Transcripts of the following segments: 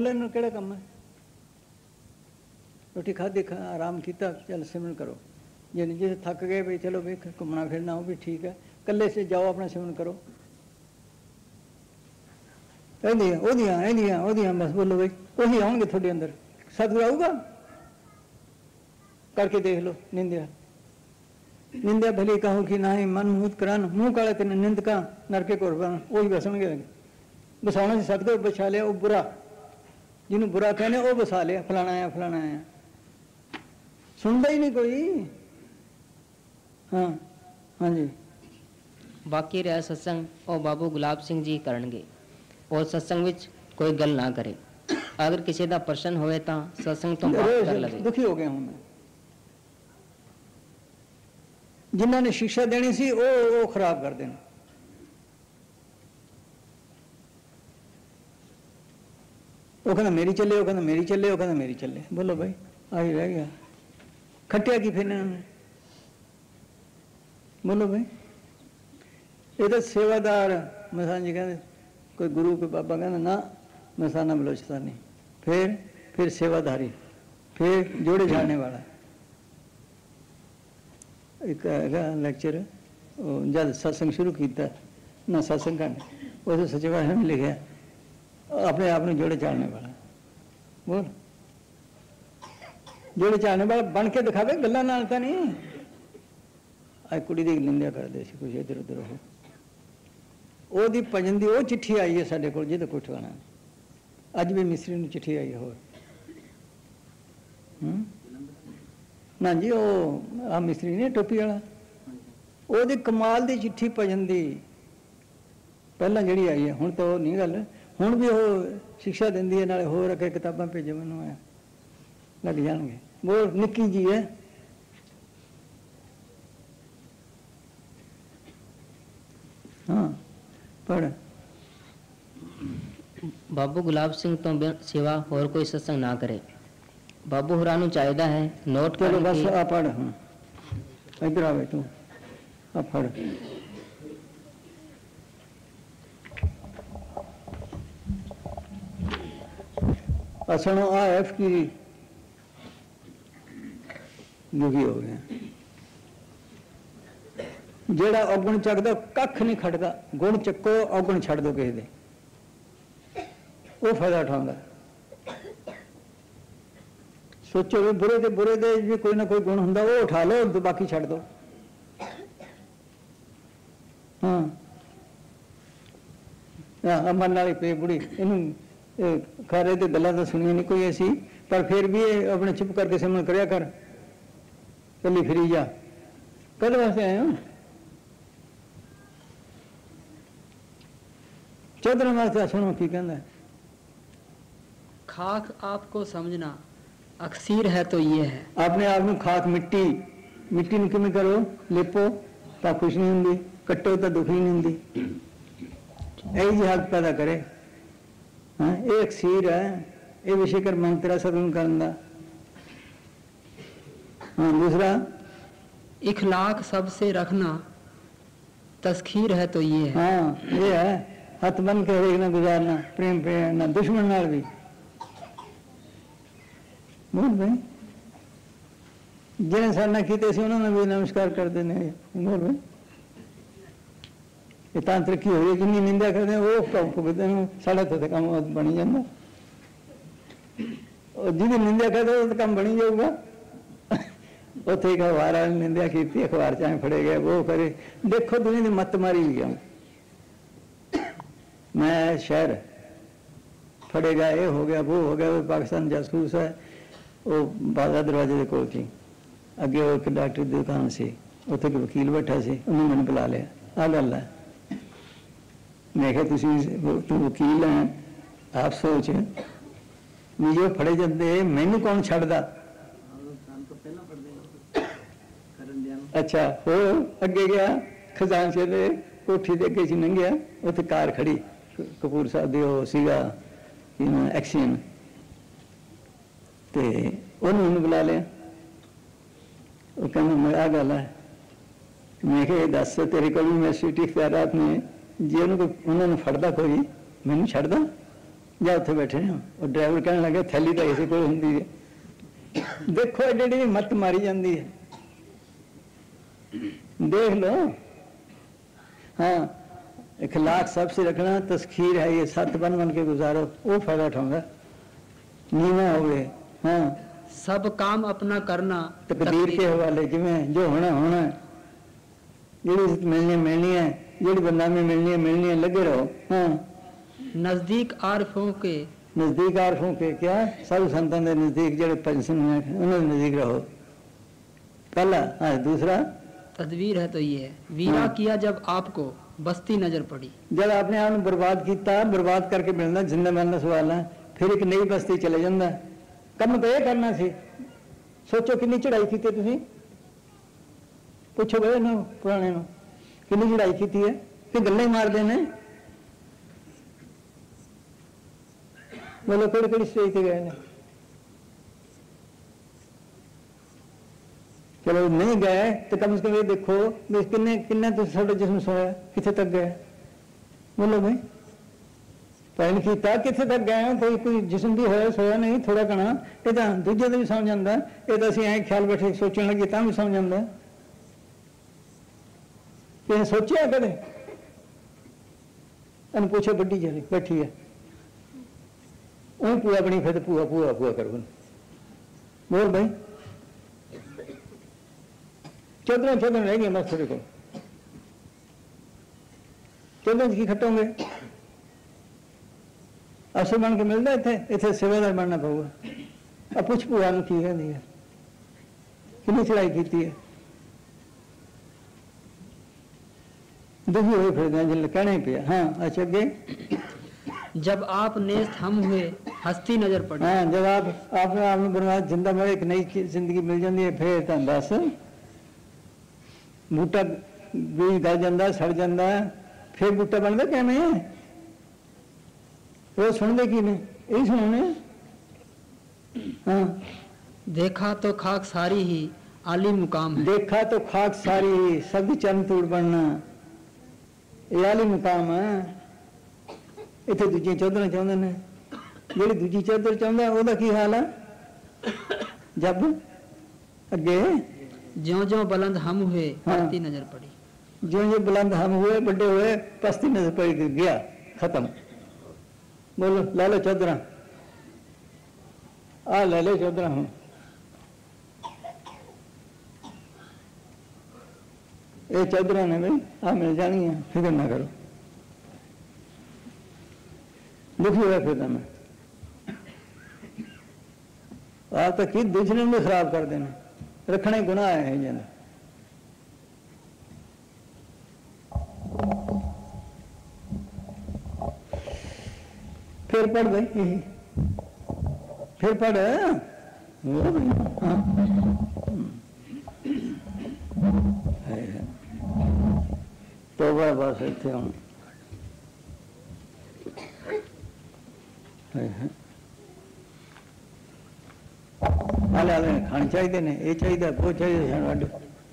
लेने केड़ा काम है? रोटी खाधी, आराम किया, चल सिमरन करो। जे जिस थक गए भाई चलो भाई घूमना फिरना वो भी ठीक है, कल्ले से जाओ अपना सिमरन करो। बस बोलो भाई वही आउणगे थोड़े अंदर, सतगुरु आऊगा। करके देख लो निंदिया, निंदिया भली कहूँ कि ना ही मन मूत करान, मुँह काले तेन निंद का नरके कुर्बान, वही बसणगे। बसाने से सतगुरु बचा लिया, वो बुरा जिन्होंने बुरा कहने वो बसा लिया, फलाना आया फलाना आया, सुनता ही नहीं कोई। हाँ हाँ जी। बाकी रहा सत्संग और बाबू गुलाब सिंह जी करनगे, और सत्संग विच कोई गल ना करे। अगर किसी का प्रश्न होए तो सत्संग तो बात कर लगे। दुखी हो गया हूं मैं, जिन्होंने शिक्षा देनी सी वो खराब कर देना। वो कहना मेरी चले, वो कहना मेरी चले, वो कहना मेरी चले। बोलो भाई आगे रह गया, खटिया की फिर इन्होंने। बोलो भाई ये तो सेवादार मसान जी कहते, कोई गुरु कोई बाबा कहना ना मसाना बलोचता नहीं, फिर सेवाधारी, फिर जोड़े झाड़ने वाला। एक लेक्चर जब सत्संग शुरू किया ना, सत्संग का उस सच्चे पातशाह ने लिखा अपने आप में जोड़े चाड़ने वाला। बोल जोड़े चाड़ने वाला बन के दिखावे, गल्लां नाल तां नहीं। आज कुड़ी दी निंदा करदे सी कुछ इधर उधर, ओदी भजन दी वो चिट्ठी आई है साडे कोल जिहदा कोई ठिकाना। अज भी मिस्त्री नूं चिट्ठी आई होर ना जी, वो आ मिस्त्री ने टोपी वाला, ओदी कमाल दी चिट्ठी भजन दी पहलां जिहड़ी आई है। हुण तो नहीं गल, हुण भी वो शिक्षा दिंदी है, नाले होर अगे किताबां भेजो मैनूं आया लग जाणगे। वो निक्की जी है, हाँ पढ़। बाबू गुलाब सिंह तो सिवा होर कोई सत्संग ना करे। बाबू होरां नूं चाहिदा है नोट चलो कर बस आ पढ़। हाँ इधर आवे तू, आ पढ़। असणो आ एफ की दुखी हो गया। जेड़ा औगण चकदा कख नहीं खटदा, गुण चको औगण छड़ दो किसी दे, वो फायदा उठाउंदा। सोचो भी बुरे दे भी कोई ना कोई गुण हुंदा, वो उठा लो तो बाकी छड़ दो। हाँ अमन वाली पे बुढ़ी इनू खारे तो गल्लां तो सुनिया नहीं कोई ऐसी, पर फिर भी अपने चुप करके सिमरन करया कर, कली फिरी जा। कद वास्ते आए हो? 14 वास्ते। सुनो की कहना है। खाक आपको समझना अक्सीर है तो ये है। अपने आप में खाक मिट्टी, मिट्टी में किमें करो लेपो तो खुश नहीं होंगी, कट्टो तो दुखी नहीं होंगी। यही जी हक पैदा करे। हाँ ये अक्सीर है, ये विषय कर मंत्र सदन करना। हाँ दूसरा इखलाक सबसे रखना तस्खीर है तो ये है। हाँ ये है, हथ बन के देखना गुजारना, प्रेम प्रेरणा दुश्मन नाल भी। बोल भाई जिन्हें साड़ना किते सी उन्होंने भी नमस्कार कर देने। बोल भाई ये तांत्रिक हो रही जिन्नी निंदा करते वो भुगते हैं, साढ़ा तो काम बनी जाता। और जिन्हें निंदा करते तो काम बनी जाऊगा। उत्थे एक अखबार वाले निंदा की, अखबार चाहे फड़े गए वो करे। देखो दुनिया की मत मारी गया। मैं शहर फड़े गया, ये हो गया वो हो गया, वो पाकिस्तान जासूस है। वो बाजा दरवाजे के कोल थी, अगे वो एक डॉक्टर की दुकान से, उत्थे एक वकील बैठा से, उन्होंने मैंने बुला लिया। आ गल है, मैं क्या तू वकील है, आप सोच भी जो फड़े जाते मैनू कौन छड़दा। अच्छा वो अगे गया खजानचे दे कोठी दे अगे लंघिया, उत्थे कार खड़ी कपूर साहब दी वो सीगा एक्सीन, ते उन्होंने मैनू बुला लिया। वो कहना मैं आ गल है, मैं क्या दस तेरे को भी यूनिवर्सिटी इख्तियारात ने जे उन्होंने फड़दा कोई मैनू छड़दा। ਜਾਂ ਉੱਥੇ ਬੈਠੇ ਨੇ ਉਹ ਡਰਾਈਵਰ ਕਹਿਣ ਲੱਗੇ ਥੈਲੀ ਤਾਂ ਇਸੇ ਕੋਲ ਹੁੰਦੀ ਹੈ। देखो एडी मत मारी जाती है, देख लो। हाँ, इखलाक सबसे रखना, तस्खीर है ये, सत बन के गुजारो, वो फायदा उठाऊंगा। नीवा हो गए। हाँ, सब काम अपना करना तकदीर के हवाले, जिमें जो होना होना, जी मिलनी है, जी बदनामी मिलनी है, लगे रहो। हाँ, नजदीक आरफों के, नजदीक आरफों के क्या साधु संतां दे नजदीक जेड़े पंचन में उन्होंने नजदीक रहो। पहला। हाँ, दूसरा तदबीर है तो ये है, वीरा हाँ। किया जब आपको बस्ती नजर पड़ी, जब आपने आप बर्बाद किया, बर्बाद करके मिलना जिंदा मरना सवाल है, फिर एक नई बस्ती चले जाता। कम तो यह करना सी, सोचो कितनी चढ़ाई की तुसी, पूछो भाई ना पुराने नो कितनी चढ़ाई की है कि गल्ले मार देने। बोलो कड़ी स्टेज से गए ने, चलो नहीं गए तो कम से कम ये देखो किन्ने किन्ने तो साढ़े जिसम सोया कितने तक गए। बोलो भाई पैन किया कितने तक गए, कोई जिसम भी होया सोया नहीं, थोड़ा घना ये तो दूजे तो भी समझ आता, ये तो असं ऐ ख्याल बैठे सोचने लगे तो भी समझ आता। कि सोचा कदे इन पूछो बड़ी जली बैठी है पूआ बनी, फिर पूआ पूआ पूआ करो। बोल भाई चौदह रह गए बस थोड़े को, 14 की खटोगे अफसर बन के मिलता इतने सेवादार बनना पऊगा। अब पुछ भूआ की कहती है कितनी चढ़ाई की है, दुखी हुए फिर जिले कहना ही पिया। हाँ, अच्छा अगे जब आप नेस्त हम हुए हस्ती नजर पड़ी। हाँ, जब आपने आपने बर्बाद जिंदा मरे एक नई जिंदगी मिल जाती है, फिर तो बस बूटा बीज गल जाता सड़ जाता, फिर बूटा बनता क्या नहीं है। वो सुनते की ने यही सुनने। हाँ, देखा तो खाक सारी ही आली मुकाम है, देखा तो खाक सारी सब चरण तूड़ बनना, ये आली मुकाम है। इतने दूजी चौधर चाहते हैं, जी दूजी चौधर चाहता वह की हाल है। जब अगे ज्यों ज्यों बुलंद हम हुए हाँ। पस्ती नजर पड़ी, जो जो बुलंद हम हुए बड़े हुए पस्ती नजर पड़ गया, खत्म। बोलो ला लो चौधरा, आ ले लो चौधरा हूँ। ये चौधरा ने भाई आ मिल जानी है, फिक्र ना करो। दुखी हुआ फिर मैं आप तो कि दूसरे भी खराब कर देना, रखना ही गुनाह है जना। फिर पढ़ भाई, फिर पढ़। तो बस इतने हम आले आले खाने चाहिए ने, ये चाहिए वो चाहिए वाडे।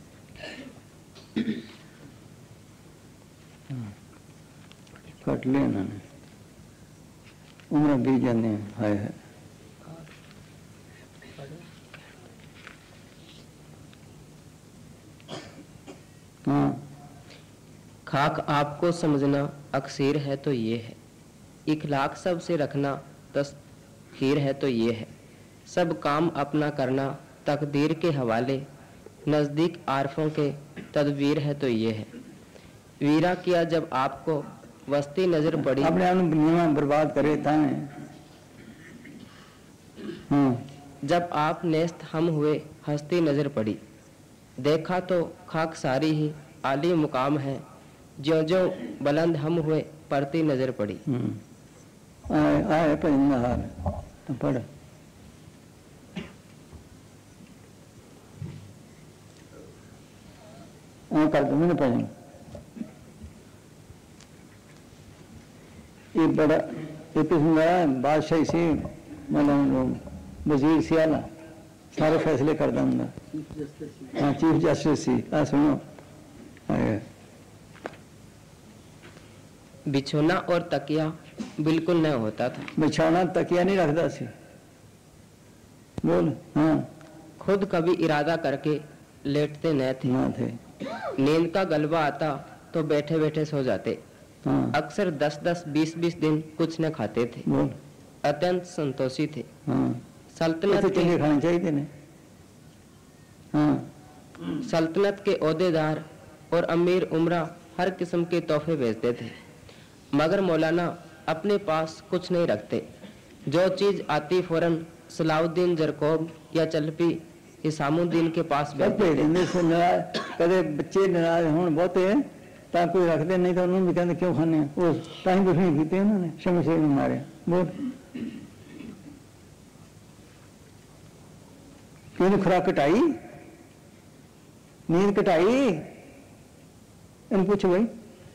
कट लिया इन्होंने, उम्र बीत जाने हाय है। हाँ, खाक आपको समझना अक्सीर है तो ये है, इखलाक सब से रखना तस्खीर है तो ये है, सब काम अपना करना तकदीर के हवाले, नज़दीक आरफों के तदबीर है तो ये है। वीरा किया जब आपको वस्ती नजर पड़ी, अपने आप दुनिया बर्बाद करे ताने। जब आप नेस्त हम हुए हस्ती नजर पड़ी, देखा तो खाक सारी ही आली मुकाम है, ज्यों ज्यों बुलंद हम हुए परती नजर पड़ी। आए पढ़ना हाल तो पढ़। कर दो मैंने पढ़ेंगे। ये बड़ा ये किस्म का बादशाही से मतलब वजीर से आला सारे फैसले करता हूँ। हाँ, चीफ जस्टिस सी। आ सुनो, बिछोना और तकिया बिल्कुल न होता था। बिछौना तकिया नहीं रखता सी। बोल। हाँ। खुद कभी इरादा करके लेटते न थे। ना थे। नींद का गलबा आता तो बैठे बैठे सो जाते। हाँ। अक्सर 10-10, 20-20 दिन कुछ न खाते थे। बोल। अत्यंत संतोषी थे। हाँ। सल्तनत ऐसे चंगे खाने चाहिए ने। हाँ। सल्तनत के ओहदेदार और अमीर उमरा हर किस्म के तोहफे भेजते थे, मगर मौलाना अपने पास कुछ नहीं रखते। जो चीज आती फौरन सलाउद्दीन जरकोब या चलपी हिसामुद्दीन के पास भेज देते। कदे बच्चे नाराज होने बहुते हैं ਤਾਂ कोई रखते नहीं तो उन्होंने भी कहते क्यों खाने वो टाइम कुछ नहीं पीते उन्होंने शमशेर ने मारे बहुत क्यों खुराक घटाई नींद घटाई इन पूछो भाई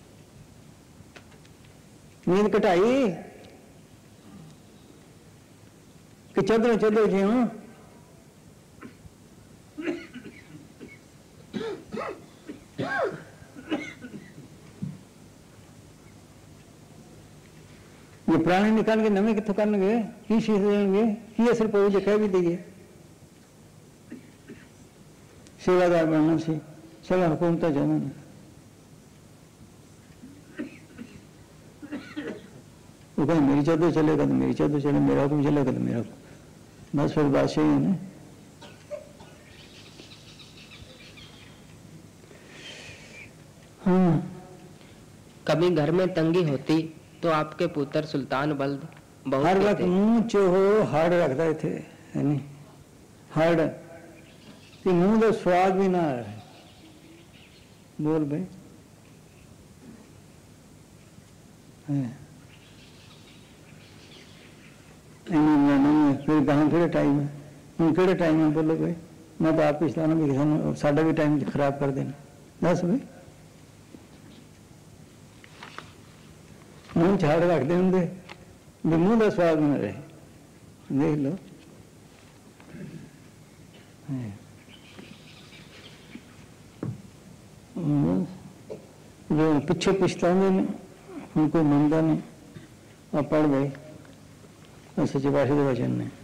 नींद घटाई कि चौधरी चौधरी जी हूँ ये पुराने निकाल के नवे कितों करनगे की शीश देंगे की असर पवे जो कह भी दीजिए सेवादार बनना सी सला हुकूमत जाना वो कहते मेरी चादर चलेगा तो मेरी चादर चले मेरा हुक्म चलेगा तो मेरा हुक्म बस फिर बादशाह है ना हाँ। कभी घर में तंगी होती तो आपके पुत्र सुल्तान बल्द बहुत हर वक्त मुंह चोहो हाड़ रखते थे है नहीं हाड़ कि मुंह का स्वाद भी ना रहे बोल भाई फिर कहाँ कि टाइम है हूँ कि टाइम है बोलो भाई मैं तो आप पिछला भी किसान साडा भी टाइम खराब कर देना दस भाई मुंह झाड़ रखते होंगे भी मुंह का स्वाद न रहे देख लो जो पिछे पछताते ने हम कोई मनता नहीं और पढ़ गए सच्चे पातशाह के वचन ने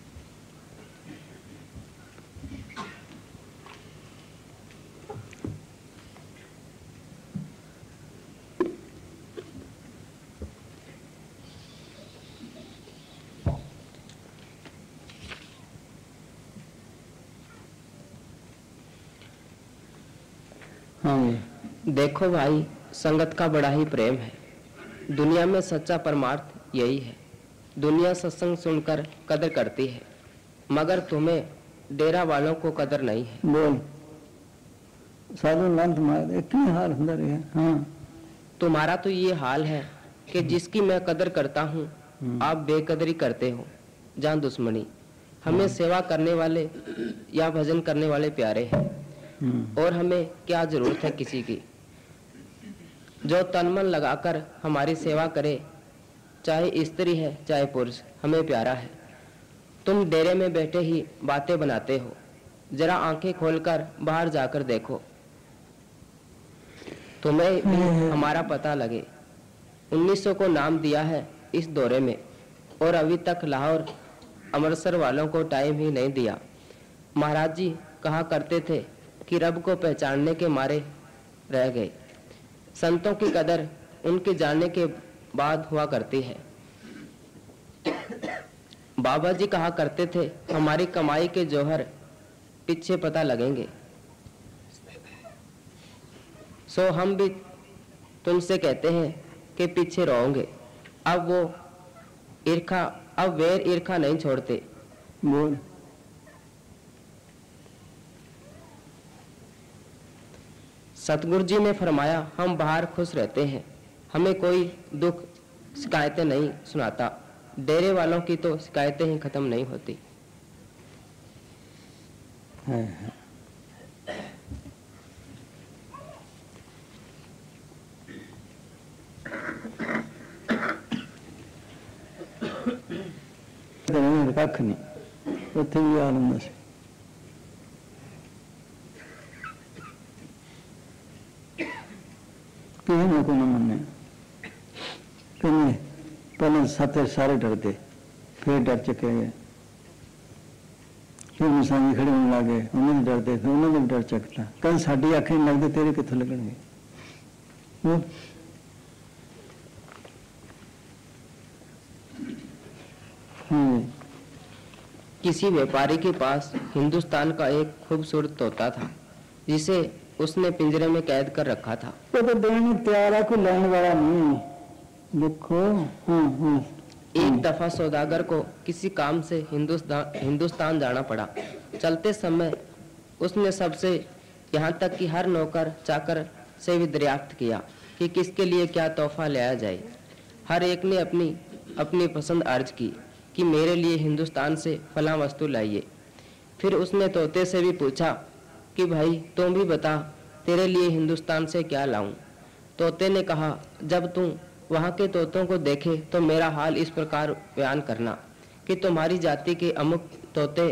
देखो भाई संगत का बड़ा ही प्रेम है। दुनिया में सच्चा परमार्थ यही है। दुनिया सत्संग सुनकर कदर करती है, मगर तुम्हें डेरा वालों को कदर नहीं है। बोल साधु लंत मार एक ही हाल होता रहा। हाँ तुम्हारा तो ये हाल है कि जिसकी मैं कदर करता हूँ आप बेकदरी करते हो। जान दुश्मनी हमें सेवा करने वाले या भजन करने वाले प्यारे हैं और हमें क्या जरूरत है किसी की। जो तन मन लगाकर हमारी सेवा करे, चाहे स्त्री है चाहे पुरुष, हमें प्यारा है। तुम डेरे में बैठे ही बातें बनाते हो, जरा आंखें खोलकर बाहर जाकर देखो, तुम्हें भी हमारा पता लगे। 1900 को नाम दिया है इस दौरे में और अभी तक लाहौर अमृतसर वालों को टाइम ही नहीं दिया। महाराज जी कहा करते थे कि रब को पहचानने के मारे रह गए। संतों की कदर उनके जानने के बाद हुआ करती है। बाबा जी कहा करते थे हमारी कमाई के जौहर पीछे पता लगेंगे। सो हम भी तुमसे कहते हैं कि पीछे रहोगे। अब वैर ईर्खा नहीं छोड़ते। बोल सतगुरु जी ने फरमाया हम बाहर खुश रहते हैं, हमें कोई दुख शिकायतें नहीं सुनाता। डेरे वालों की तो शिकायतें ही खत्म नहीं होती। कख नहीं उत्थे भी हाल होंदा सी। किसी को ना मन्ने कहीं पहले साथे सारे डरते, फिर डर चुके गए, फिर निशानी खड़े होने लगे, उन्हें भी डरते, फिर उन्होंने भी डर चकता। कल साड़ी आंखें नहीं लगते, तेरे कितों लगेंगे? किसी व्यापारी के पास हिंदुस्तान का एक खूबसूरत तोता था जिसे उसने पिंजरे में कैद कर रखा था। तो देने तैयार है, कोई लेने वाला नहीं। देखो एक दफा सौदागर को किसी काम से हिंदुस्तान जाना पड़ा। चलते समय उसने सबसे, यहाँ तक कि हर नौकर चाकर से भी दरियाफ्त किया कि किसके लिए क्या तोहफा लाया जाए। हर एक ने अपनी अपनी पसंद अर्ज की कि मेरे लिए हिंदुस्तान से फलां वस्तु लाइए। फिर उसने तोते से भी पूछा कि भाई तुम भी बता, तेरे लिए हिंदुस्तान से क्या लाऊं। तोते ने कहा, जब तुम वहाँ के तोतों को देखे तो मेरा हाल इस प्रकार बयान करना कि तुम्हारी जाति के अमुक तोते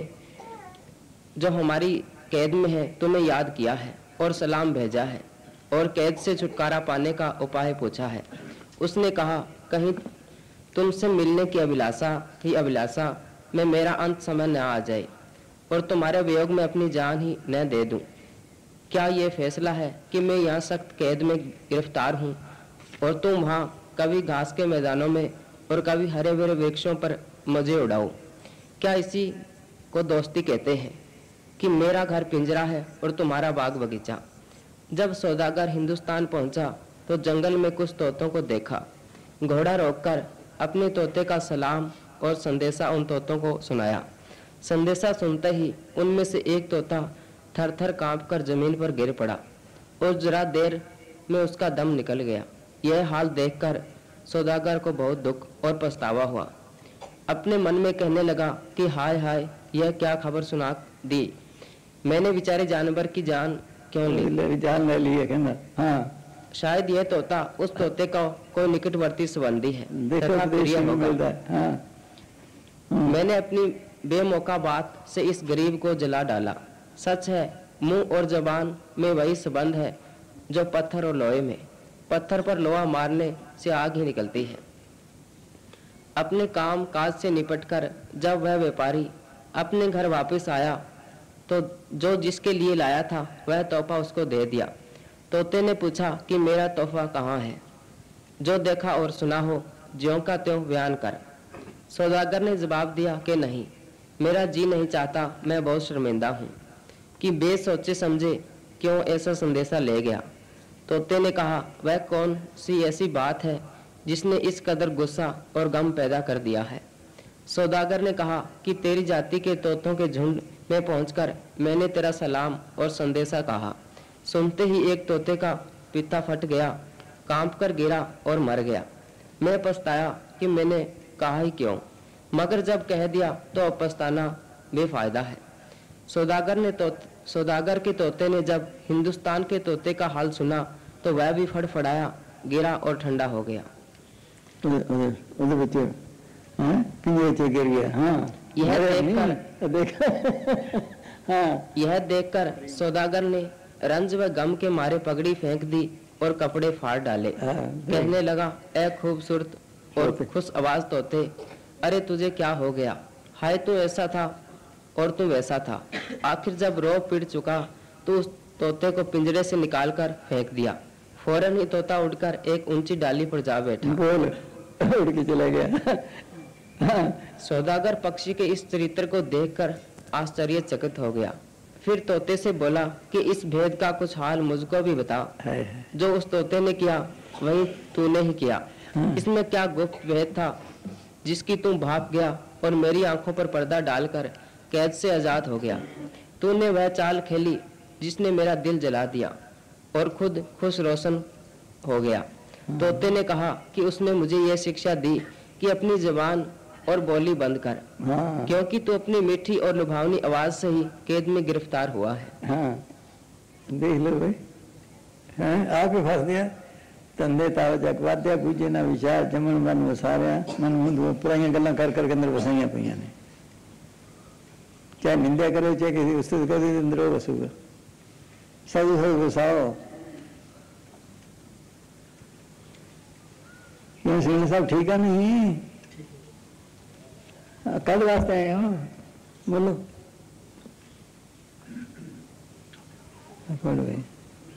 जो हमारी कैद में है तुम्हें याद किया है और सलाम भेजा है और कैद से छुटकारा पाने का उपाय पूछा है। उसने कहा, कहीं तुमसे मिलने की अभिलाषा में मेरा अंत समय न आ जाए और तुम्हारे वियोग में अपनी जान ही न दे दूं। क्या ये फैसला है कि मैं यहाँ सख्त कैद में गिरफ्तार हूँ और तुम वहाँ कभी घास के मैदानों में और कभी हरे भरे वृक्षों पर मजे उड़ाओ? क्या इसी को दोस्ती कहते हैं कि मेरा घर पिंजरा है और तुम्हारा बाग बगीचा? जब सौदागर हिंदुस्तान पहुंचा तो जंगल में कुछ तोतों को देखा। घोड़ा रोककर अपने तोते का सलाम और संदेशा उन तोतों को सुनाया। संदेशा सुनते ही उनमें से एक तोता थर-थर कांपकर जमीन पर गिर पड़ा और जरा देर में उसका दम निकल गया। यह हाल देखकर सौदागर को बहुत दुख और पछतावा हुआ। अपने मन में कहने लगा कि हाय हाय, यह क्या खबर सुना दी, मैंने बेचारे जानवर की जान क्यों ली? जान ले ली है कहना। हाँ, शायद यह तोता उस तोते का कोई निकटवर्ती संबंधी है तथा प्रिय होगा। मैंने अपनी बेमौका बात से इस गरीब को जला डाला। सच है, मुंह और जबान में वही संबंध है जो पत्थर और लोहे में। पत्थर पर लोहा मारने से आग ही निकलती है। अपने काम काज से निपटकर जब वह व्यापारी अपने घर वापस आया तो जो जिसके लिए लाया था वह तोहफा उसको दे दिया। तोते ने पूछा कि मेरा तोहफा कहाँ है? जो देखा और सुना हो ज्यों का त्यों बयान कर। सौदागर ने जवाब दिया कि नहीं, मेरा जी नहीं चाहता, मैं बहुत शर्मिंदा हूँ कि बेसोचे समझे क्यों ऐसा संदेशा ले गया। तोते ने कहा, वह कौन सी ऐसी बात है जिसने इस कदर गुस्सा और गम पैदा कर दिया है? सौदागर ने कहा कि तेरी जाति के तोतों के झुंड में पहुंचकर मैंने तेरा सलाम और संदेशा कहा। सुनते ही एक तोते का पिता फट गया, कांपकर गिरा और मर गया। मैं पछताया कि मैंने कहा ही क्यों, मगर जब कह दिया तो अब पछताना बेफायदा है। सौदागर के तोते ने जब हिंदुस्तान के तोते का हाल सुना तो वह भी फड़फड़ाया, गिरा और ठंडा हो गया। गिर गया। यह देखकर सौदागर ने रंज व गम के मारे पगड़ी फेंक दी और कपड़े फाड़ डाले। कहने लगा, ए खूबसूरत और खुश आवाज तोते, अरे तुझे क्या हो गया? हाय, तू ऐसा था और तू वैसा था। आखिर जब रोब पिट चुका तो उस तोते को पिंजरे से निकालकर फेंक दिया। फौरन ही तोता उड़कर एक ऊंची डाली पर जा बैठा। उड़ के चला गया। सौदागर पक्षी के इस चरित्र को देखकर आश्चर्यचकित हो गया। फिर तोते से बोला कि इस भेद का कुछ हाल मुझको भी बता। जो उस तोते ने किया वही तूने ही किया। इसमें क्या गुप्त भेद था जिसकी तू भाप गया और मेरी आंखों पर पर्दा डालकर कैद से आजाद हो गया? तूने वह चाल खेली जिसने मेरा दिल जला दिया और खुद खुश रोशन हो गया। तोते ने कहा कि उसने मुझे यह शिक्षा दी कि अपनी जबान और बोली बंद कर, क्योंकि तू अपनी मीठी और लुभावनी आवाज से ही कैद में गिरफ्तार हुआ है। देख लो भाई, आपके फंस दिया। तंदे ताव जगवाद्या गुजे ना विचार जमन मन वसारिया मन मुंह पुराइया गल्ला कर करके अंदर वसाइया पईया ने। चाहे निंदा करो चाहे किसी उस्तत कर दे अंदर वसूगा। सब वसाओ। सिंह साहब ठीक है नहीं? कल वास्ते आए हो? बोलो। पढ़ गए।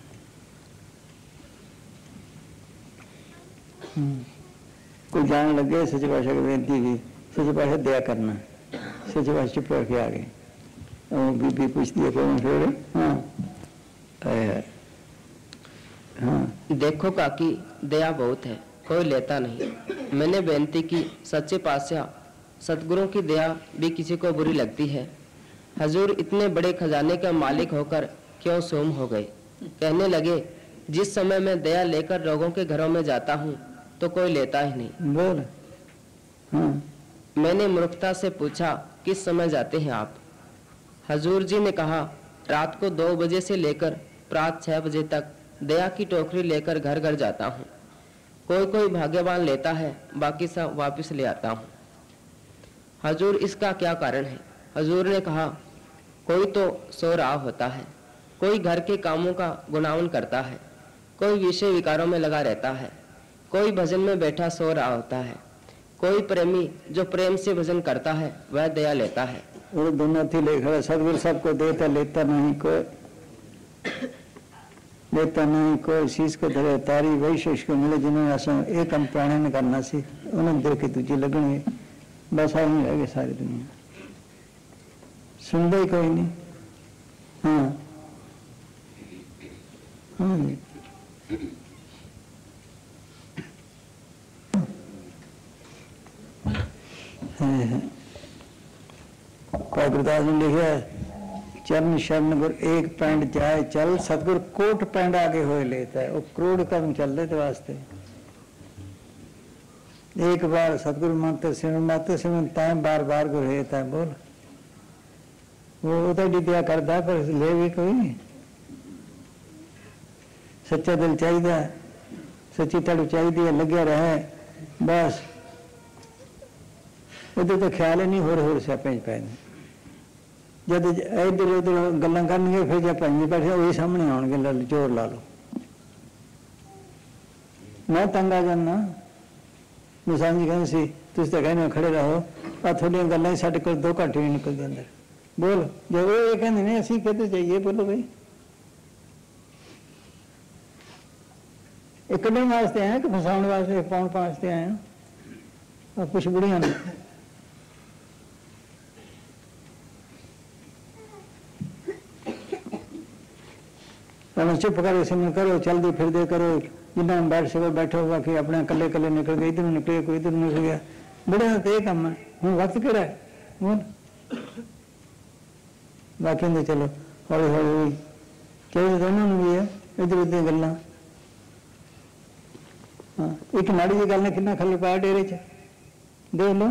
कोई जान लगे सच्चे पातशाह की बेनती की, सच्चे पातशाह दया करना, सच्चे पातशाह चुप करके आ गए। और बीबी पूछती है कौन फिर? हाँ हाँ, देखो काकी, दया बहुत है, कोई लेता नहीं। मैंने बेनती की, सच्चे पातशाह सतगुरों की दया भी किसी को बुरी लगती है। हजूर इतने बड़े खजाने का मालिक होकर क्यों सूम हो गए? कहने लगे, जिस समय मैं दया लेकर लोगों के घरों में जाता हूँ तो कोई लेता ही नहीं। बोल। हाँ। मैंने मूर्खता से पूछा, किस समय जाते हैं आप? हजूर जी ने कहा, रात को 2 बजे से लेकर प्रात 6 बजे तक दया की टोकरी लेकर घर घर जाता हूँ। कोई कोई भाग्यवान लेता है, बाकी सब वापस ले आता हूँ। हजूर इसका क्या कारण है? हजूर ने कहा, कोई तो सो रहा होता है, कोई घर के कामों का गुनावन करता है, कोई विषय विकारों में लगा रहता है, कोई भजन में बैठा सो रहा होता है, कोई प्रेमी जो प्रेम से भजन करता है वह दया लेता है। और दोनों थी लेखा सदगुरु सबको देता, लेता नहीं कोई, लेता नहीं कोई, शीश को धरे तारी वही शेष को मिले। जिन्होंने आसन एक हम प्राणी ने करना सी, उन्होंने देख के दूजी लगनी, बस आ नहीं रह गए सारी दुनिया, सुनता ही कोई नहीं। हाँ हाँ जी। गुरदास ने लिखा, चरण शरण गुर एक पैंड जाए चल, सतगुर कोट पैंड आगे हो लेता है। वो करोड़ कदम चल रहे थे वास्ते। एक बार सतगुरु मंत्र सिमरन मात्र सिमरन ताए बार बार गुर हेता है। बोल, वो तो दया करता पर ले भी कोई नहीं। सच्चा दिल चाहिए, सच्ची तड़ चाहिए, लगे रहे बस। उधर तो ख्याल ही नहीं होर स्यापे पै ने। जब इधर उधर गल्लां करनगे फिर जब पंजी बैठे वही सामने आउणगे, जोर ला लो। मैं तंग आ जाना। निशान जी कहते सी, तुसीं तां कहने खड़े रहो, आ थोड़ियां गल्लां ही साडे कोल 2 घंटे नहीं निकलदे अंदर। बोल, जो ये कहते ने असीं कहते जाइए, बोलो भाई एक कड्ढण वास्ते आए कि फसाउण वास्ते पाउण वास्ते आए हैं? और कुछ बुढ़िया ने चुप करो, सिमरन करो, चलते फिरते करो, जिन्ना बैठ सको बैठो, बाकी अपने कले कले निकल गए, इधर निकले कोई इधर निकल गया। बुढ़िया का तो ये काम है। हूँ वक्त केड़ा है? बोल, बाकी तो चलो हौली हौली चाहिए, दोनों भी है इधर उधर गल्लां। हाँ, एक माड़ी जी गल ने कितना खल पाया डेरे च, देख लो।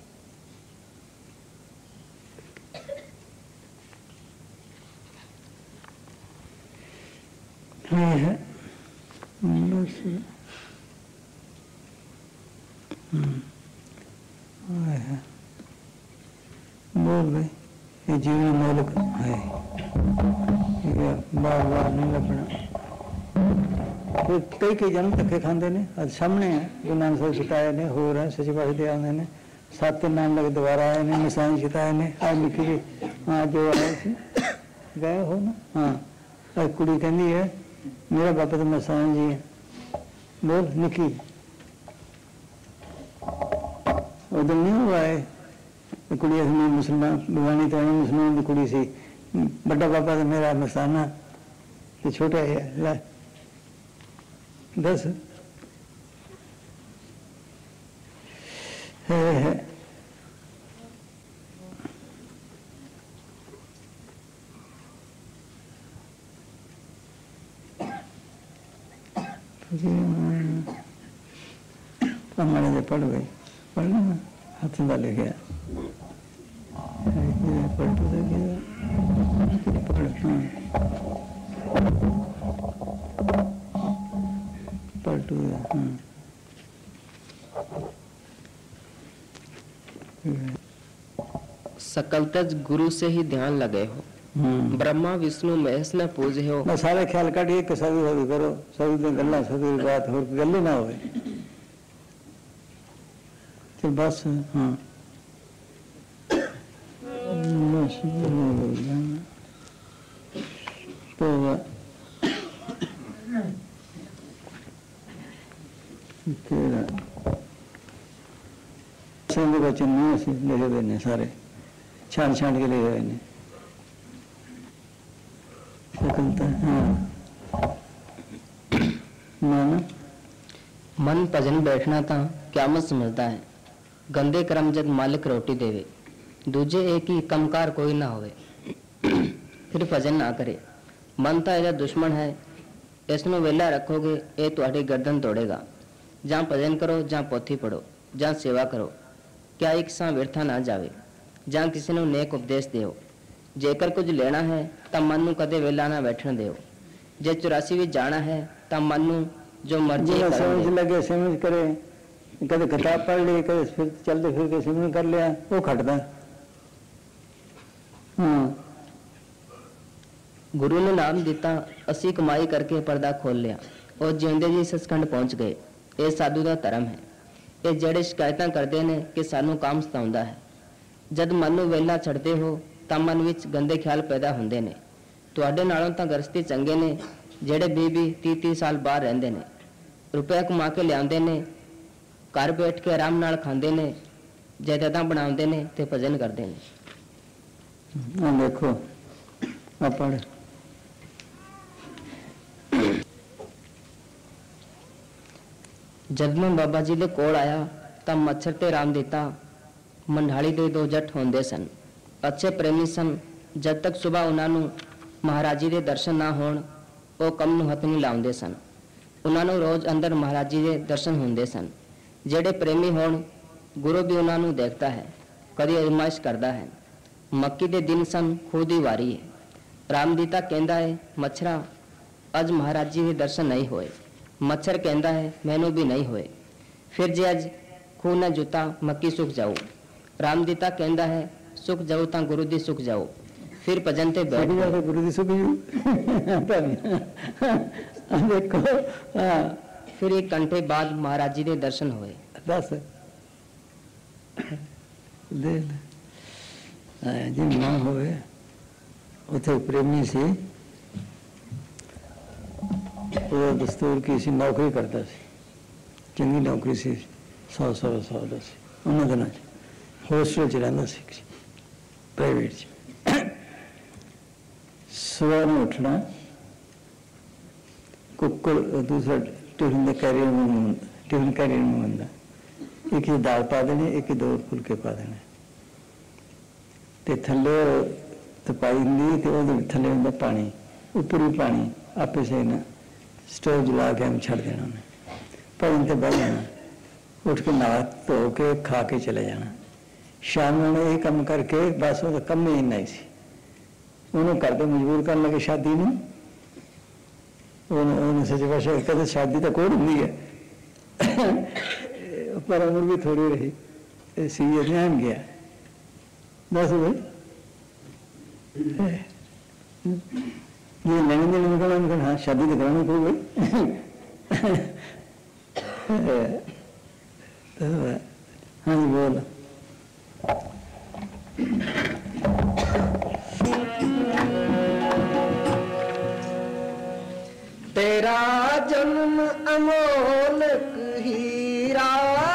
है बस। बोल भाई, ये जीवन मौलिक है, बार बार नहीं लगना। कई कई जन्म धक्के खाते ने, आज सामने है। गुरु नानक साहब छिटाए ने, होर है सच्चे पातशाह दे आते ने, 7 नाम लगे दोबारा आए ने, निशान छिटाए ने। आज लिखी जी, हाँ जो आए थे गए हो ना। हाँ, आज कुड़ी कहती है मेरा बापा तो निशान जी है। बोल, निकी उधर नहीं हुआ है कुड़ी मुसलमान, भगवानी तो मुसलमान की कुड़ी सी। बड़ा बापा तो मेरा मसाना तो छोटा है, 10 है। हमारे जो पढ़ गई, पढ़ना हाथ में ले गया, पढ़ पलटू। सकल तज गुरु से ही ध्यान लगे हो, ब्रह्मा विष्णु महेश न पूजे हो। मैं सारे ख्याल काटिए कि सभी करो, सभी दिन गल्ला सभी बात हो, गल ना हो। तो बस हाँ बस तो तेरा सिंध का चिन्ह से लिखे हुए ने सारे छांट छांट के लिखे हुए ने मन भजन बैठना था क्या मत समझदा है, गंदे कर्म जद मालिक रोटी देवे, दूजे एक ही कमकार कोई ना होवे, फिर भजन ना करे। मन तो ਇਹਦਾ दुश्मन है, इसनों वेला रखोगे ये तुम्हारी गर्दन तोड़ेगा। ਜਾਂ भजन करो ਜਾਂ पोथी पढ़ो ਜਾਂ सेवा करो, क्या एक सां व्यर्था ना जावे, ਜਾਂ किसी ਨੂੰ नेक उपदेश ਦਿਓ। जेकर कुछ लेना है तो मन ਨੂੰ ਕਦੇ ਵੇਲਾ ਨਾ ਬੈਠਣ ਦਿਓ। ਜੇ 84 ਵਿੱਚ ਜਾਣਾ है तो मन ਨੂੰ जो मर्जी समझ लगे समझ करे, कदे किताब पढ़ ली, कदे फिर चलते फिर के सिमरन कर लिया, वो खटदा। गुरु ने नाम दिता, असी कमाई करके पर्दा खोल लिया और जिंदे जी सचखंड पहुंच गए। ये साधु का धर्म है। ये ਜਿਹੜੇ शिकायत करते हैं कि सानू काम सताउंदा है। जद मन ਨੂੰ ਵੇਲਾ ਛੱਡਦੇ ਹੋ ਤਾਂ ਮਨ ਵਿੱਚ ਗੰਦੇ ਖਿਆਲ ਪੈਦਾ ਹੁੰਦੇ ਨੇ। ਤੁਹਾਡੇ ਨਾਲੋਂ ਤਾਂ ਗ੍ਰਸਤੀ ਚੰਗੇ ਨੇ ਜਿਹੜੇ 20-30 ਸਾਲ ਬਾਹਰ ਰਹਿੰਦੇ ਨੇ, ਰੁਪਏ ਕਮਾ ਕੇ ਲਿਆਉਂਦੇ ਨੇ, ਘਰ ਬੈਠ ਕੇ ਆਰਾਮ ਨਾਲ ਖਾਂਦੇ ਨੇ, ਜਾਇਦਾਦਾਂ ਬਣਾਉਂਦੇ ਨੇ ਤੇ ਭਜਨ ਕਰਦੇ ਨੇ। ਆ ਦੇਖੋ ਆਪਾਂ जब मैं बाबा जी के कोल आया तब मच्छर ते राम देता मंडाली दे 2 जट होंदे सन, अच्छे प्रेमी सन। जब तक सुबह उन्होंने महाराज जी के दर्शन ना होण वो कम नूं हथ नहीं लाउंदे सन। उन्होंने रोज अंदर महाराज जी के दर्शन होंदे सन। जेड़े प्रेमी होण गुरु भी उन्होंने देखता है, कदी आजमाइश करता है। मक्की के दिन सन, खुद ही वारी है। रामदीता कहता है मच्छरा अज महाराज जी के दर्शन नहीं होए। मच्छर कहता है मैनू भी नहीं होए। फिर जे अज खूह न जुता मक्की सुख जाओ। रामदीता कहता है सुख जाओ ता गुरु दी सुख जाओ। फिर भजन ते बैठ गए गुरु दी सुख देखो। फिर 1 घंटे बाद महाराज जी के दर्शन हुए। बस जी ना होए उथे प्रेमी से वो दस्तूर की सी नौकरी करता सी, चंगी नौकरी सी, 100 साल दा सी। उन्होंने दिनों होस्टल च रहिंदा सी प्राइवेट च। सुबह में उठना, कुकर दूसरा टिफिन का कैरियर में होंदा, एक ही दाल पा देनी, एक ही 2 फुलके पा देने ते थल्ले तपाई होंदी ते ओहदे थल्ले होंदा पानी, उपर भी पानी आपे से ना स्टोव जला के हम छड़ देना उन्हें। भजन ते बह जाना, उठ के नहा धो के खा के चले जाना। शाम में उन्हें यह कम करके बस वो कम ही इन्ना ही सी। उन्होंने करके मजबूर करने लगे शादी में। उन्होंने सच भाषा कहते शादी तो कोई होंगी है पर उम्र भी थोड़ी रही, सीरियस ध्यान गया। बस भाई ये लेने देने में कहना हाँ शादी तो कराना पड़ेगी। हाँ जी बोल। तेरा जन्म अमोलक हीरा,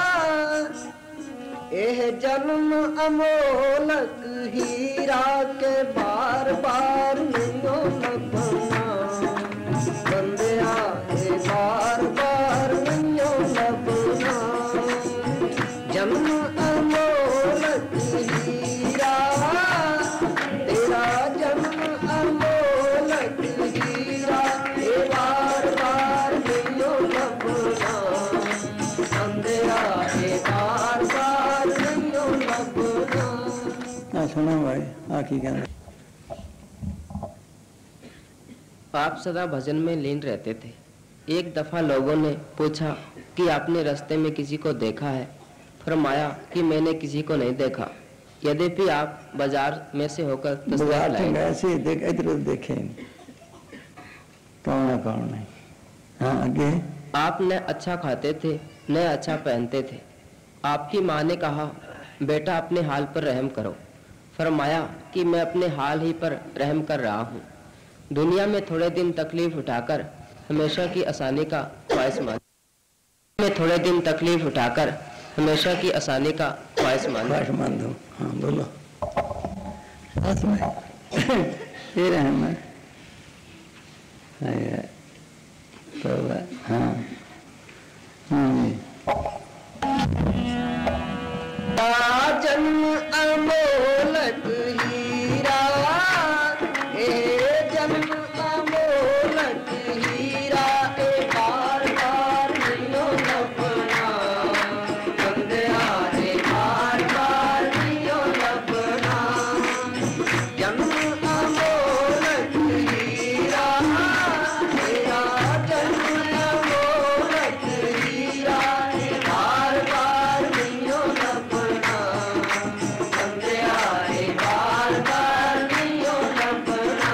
यह जन्म अमोलक हीरा के बार बार नहीं लभना। बंदिया के बार बार नहीं लभना। जन्म अमोलक हीरा, तेरा जन्म अमोलक हीरा, ये बार बार नहीं लभना। बंदिया के बार बार नहीं लभना। सुना भाई आखिर कहना। आप सदा भजन में लीन रहते थे। एक दफा लोगों ने पूछा कि आपने रास्ते में किसी को देखा है? फरमाया कि मैंने किसी को नहीं देखा, यद्यपि आप बाजार में से होकर ऐसे देख इधर देखे कौन है कौन नहीं। हाँ आगे। आप न अच्छा खाते थे न अच्छा पहनते थे, आपकी माँ ने कहा, बेटा अपने हाल पर रहम करो। फरमाया कि मैं अपने हाल ही पर रहम कर रहा हूँ। दुनिया में थोड़े दिन तकलीफ उठाकर हमेशा की आसानी का ख्वाहिशमंद हमेशा की आसानी का ख्वाहिशमंद हूँ। हाँ बोलो। ये रहम है। तो हाँ जन्म अमोलक हीरा, ए जन्म अमोलक हीरा, ए बार बार नियो लपना बंदिया, ए बार बार नियो लपना। जन्म अमोलक हीरा, तेरा जन्म अमोलक हीरा, ए बार बार नियो लपना बंदिया, ए बार बार नियो लपना।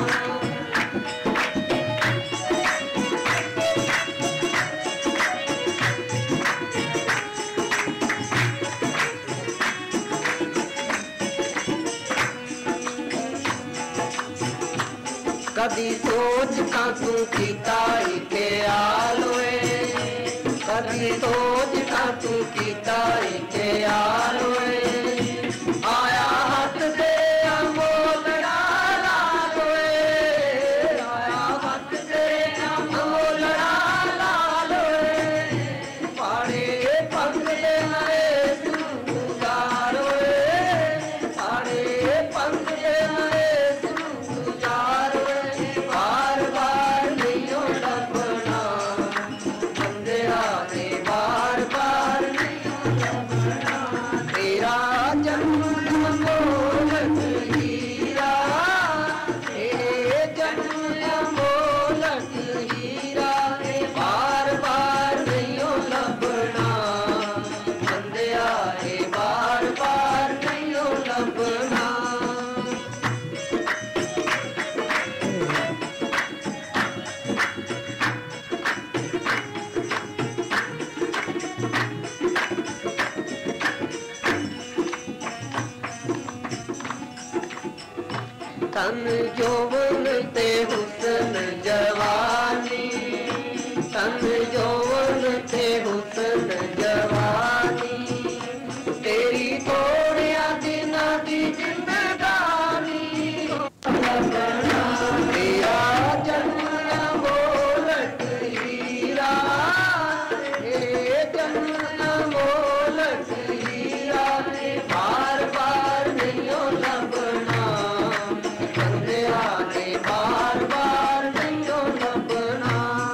कदी सोच का तू कीता के आलोए, कदी सोच का तू कीता के आलोए, आया हाथ दे अमोल लालोए, आया हाथ दे अमोल लालोए, पाड़े पंख दे नरे सुजारोए, पाड़े पंख दे नरे सुजारोए, बार बार नहीं लपना बंदिया, ने बार बार नहीं लपना। तेरा जन्म अमोलक हीरा, तेरे जन्म अमोलक हीरा, बार बार नहीं लपना बंदिया, बार बार नहीं लपना। तन यौवन ते हुस्न जवानी, तन यौवन ते हुस्न जवानी, तेरी थोड़िया दिना दी जिंदगानी, तेरा जन्म अमोलक हीरा, ए जन्म अमोलक हीरा, बार बार नहीं लपना बंदिया, ने बार बार नहीं लपना।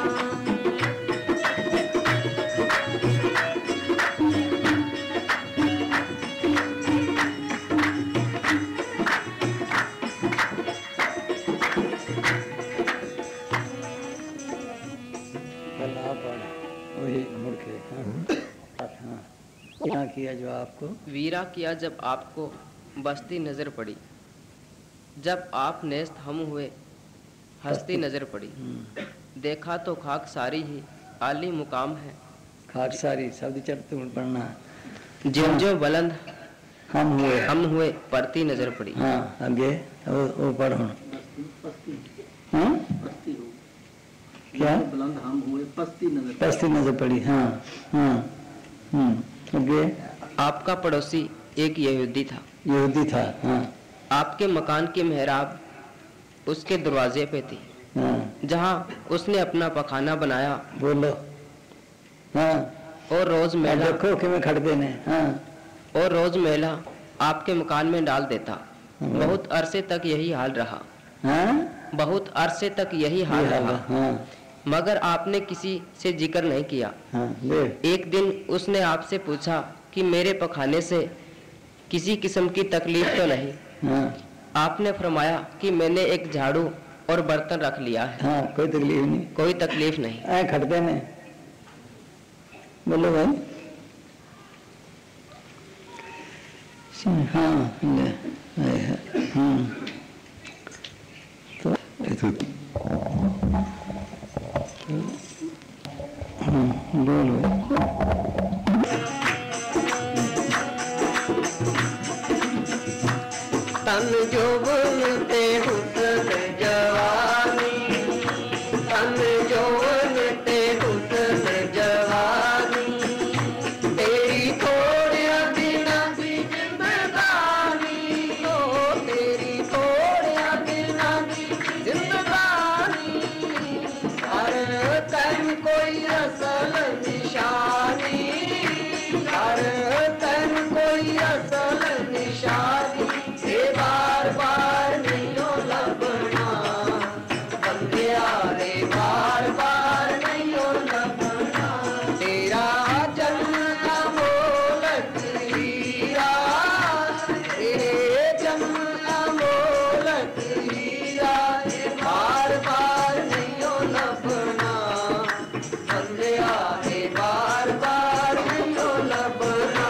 भला पढ़ वही मुड़ के। हाँ हाँ क्या किया जो आपको वीरा किया जब आपको बस्ती नजर पड़ी, जब आप नेस्त हम हुए हस्ती नजर पड़ी, देखा तो खाक सारी ही आली मुकाम है, खाक सारी शब्द चढ़ते पढ़ना, जिन जो बुलंद हम हुए पड़ती नजर पड़ी। हाँ आगे वो पढ़ो। हाँ क्या बुलंद हम हुए पस्ती नजर पड़ी। हाँ हाँ आगे आपका पड़ोसी एक यहूदी था, यहूदी था। हाँ आपके मकान की मेहराब उसके दरवाजे पे थी, हाँ जहाँ उसने अपना पखाना बनाया, बोलो। हाँ और रोज मेला देखो कि मैं खड़ देने। हाँ और रोज मेला आपके मकान में डाल देता। हाँ। बहुत अरसे तक यही हाल रहा, हाँ बहुत अरसे तक यही हाल रहा, हाँ मगर आपने किसी से जिक्र नहीं किया। हाँ ले एक दिन उसने आपसे पूछा कि मेरे पखाने से किसी किस्म की तकलीफ तो नहीं? हाँ आपने फरमाया कि मैंने एक झाड़ू और बर्तन रख लिया है, हाँ कोई तकलीफ नहीं, कोई तकलीफ नहीं। आए खड़ते ने। बोलो भाई। हाँ ले तो बोलो। जोबन ते हुस्न जवानी, तन जोबन ते हुस्न जवानी, तेरी थोड़िया दिना दी जिंदगानी, ओ तेरी थोड़िया दिना दी जिंदगानी, हर तन कोई असल निशानी, हर तन कोई असल निशानी, ये बार बार नहीं लभना बंदिया रे, बार बार नहीं लभना, तेरा जन्म अमोलक हीरा, तेरे जन्म अमोलक हीरा, ये बार बार नहीं लभना बंदिया रे, बार बार नहीं लभना।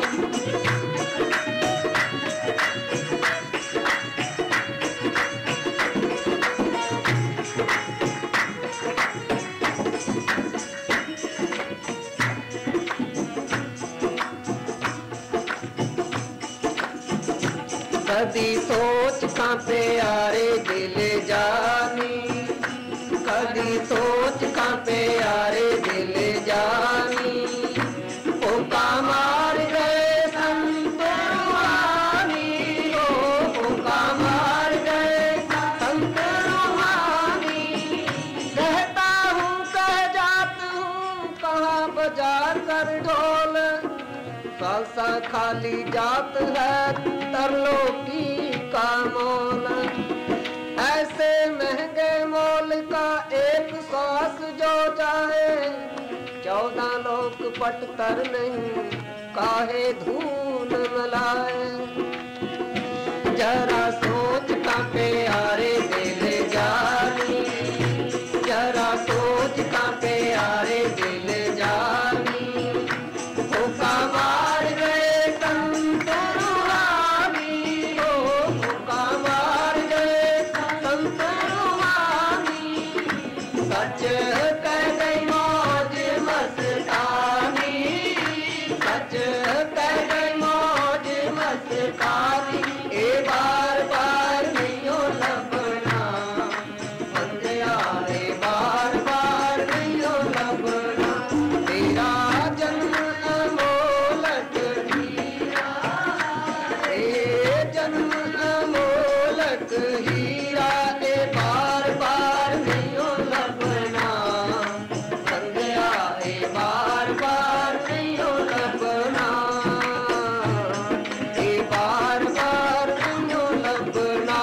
कदी सोच कांपे यारे दिल जानी, कदी सोच कांपे यारे दिल जानी, फूका मार गए संत रूहानी, ओ फूका मार गए संत रूहानी, कहता हूँ कह जात हूँ कहाँ बजा कर ढोल, सालसा खाली जात है तरलोकी का मोल, ऐसे महंगे मोल का एक सांस जो जाए, 14 लोक पट तर नहीं काहे धूल मिलाए, जरा सोच कांपे यारे दिल जानी, जरा सोच कांपे यारे दिल जानी, फूका मार गए संत रूहानी, ओ फूका मार गए संत रूहानी, सच कह गई मौज मस्तानी, सच कह गई मौज मस्तानी, ए बार बार नहीं लभना बंदिया रे, बार बार नहीं लभना, तेरा जन्म अमोलक हीरा, ए जन्म अमोलक हीरा, ए बार बार नहीं लभना बंदिया, ए बार बार नहीं लभना, ए बार बार नहीं लभना।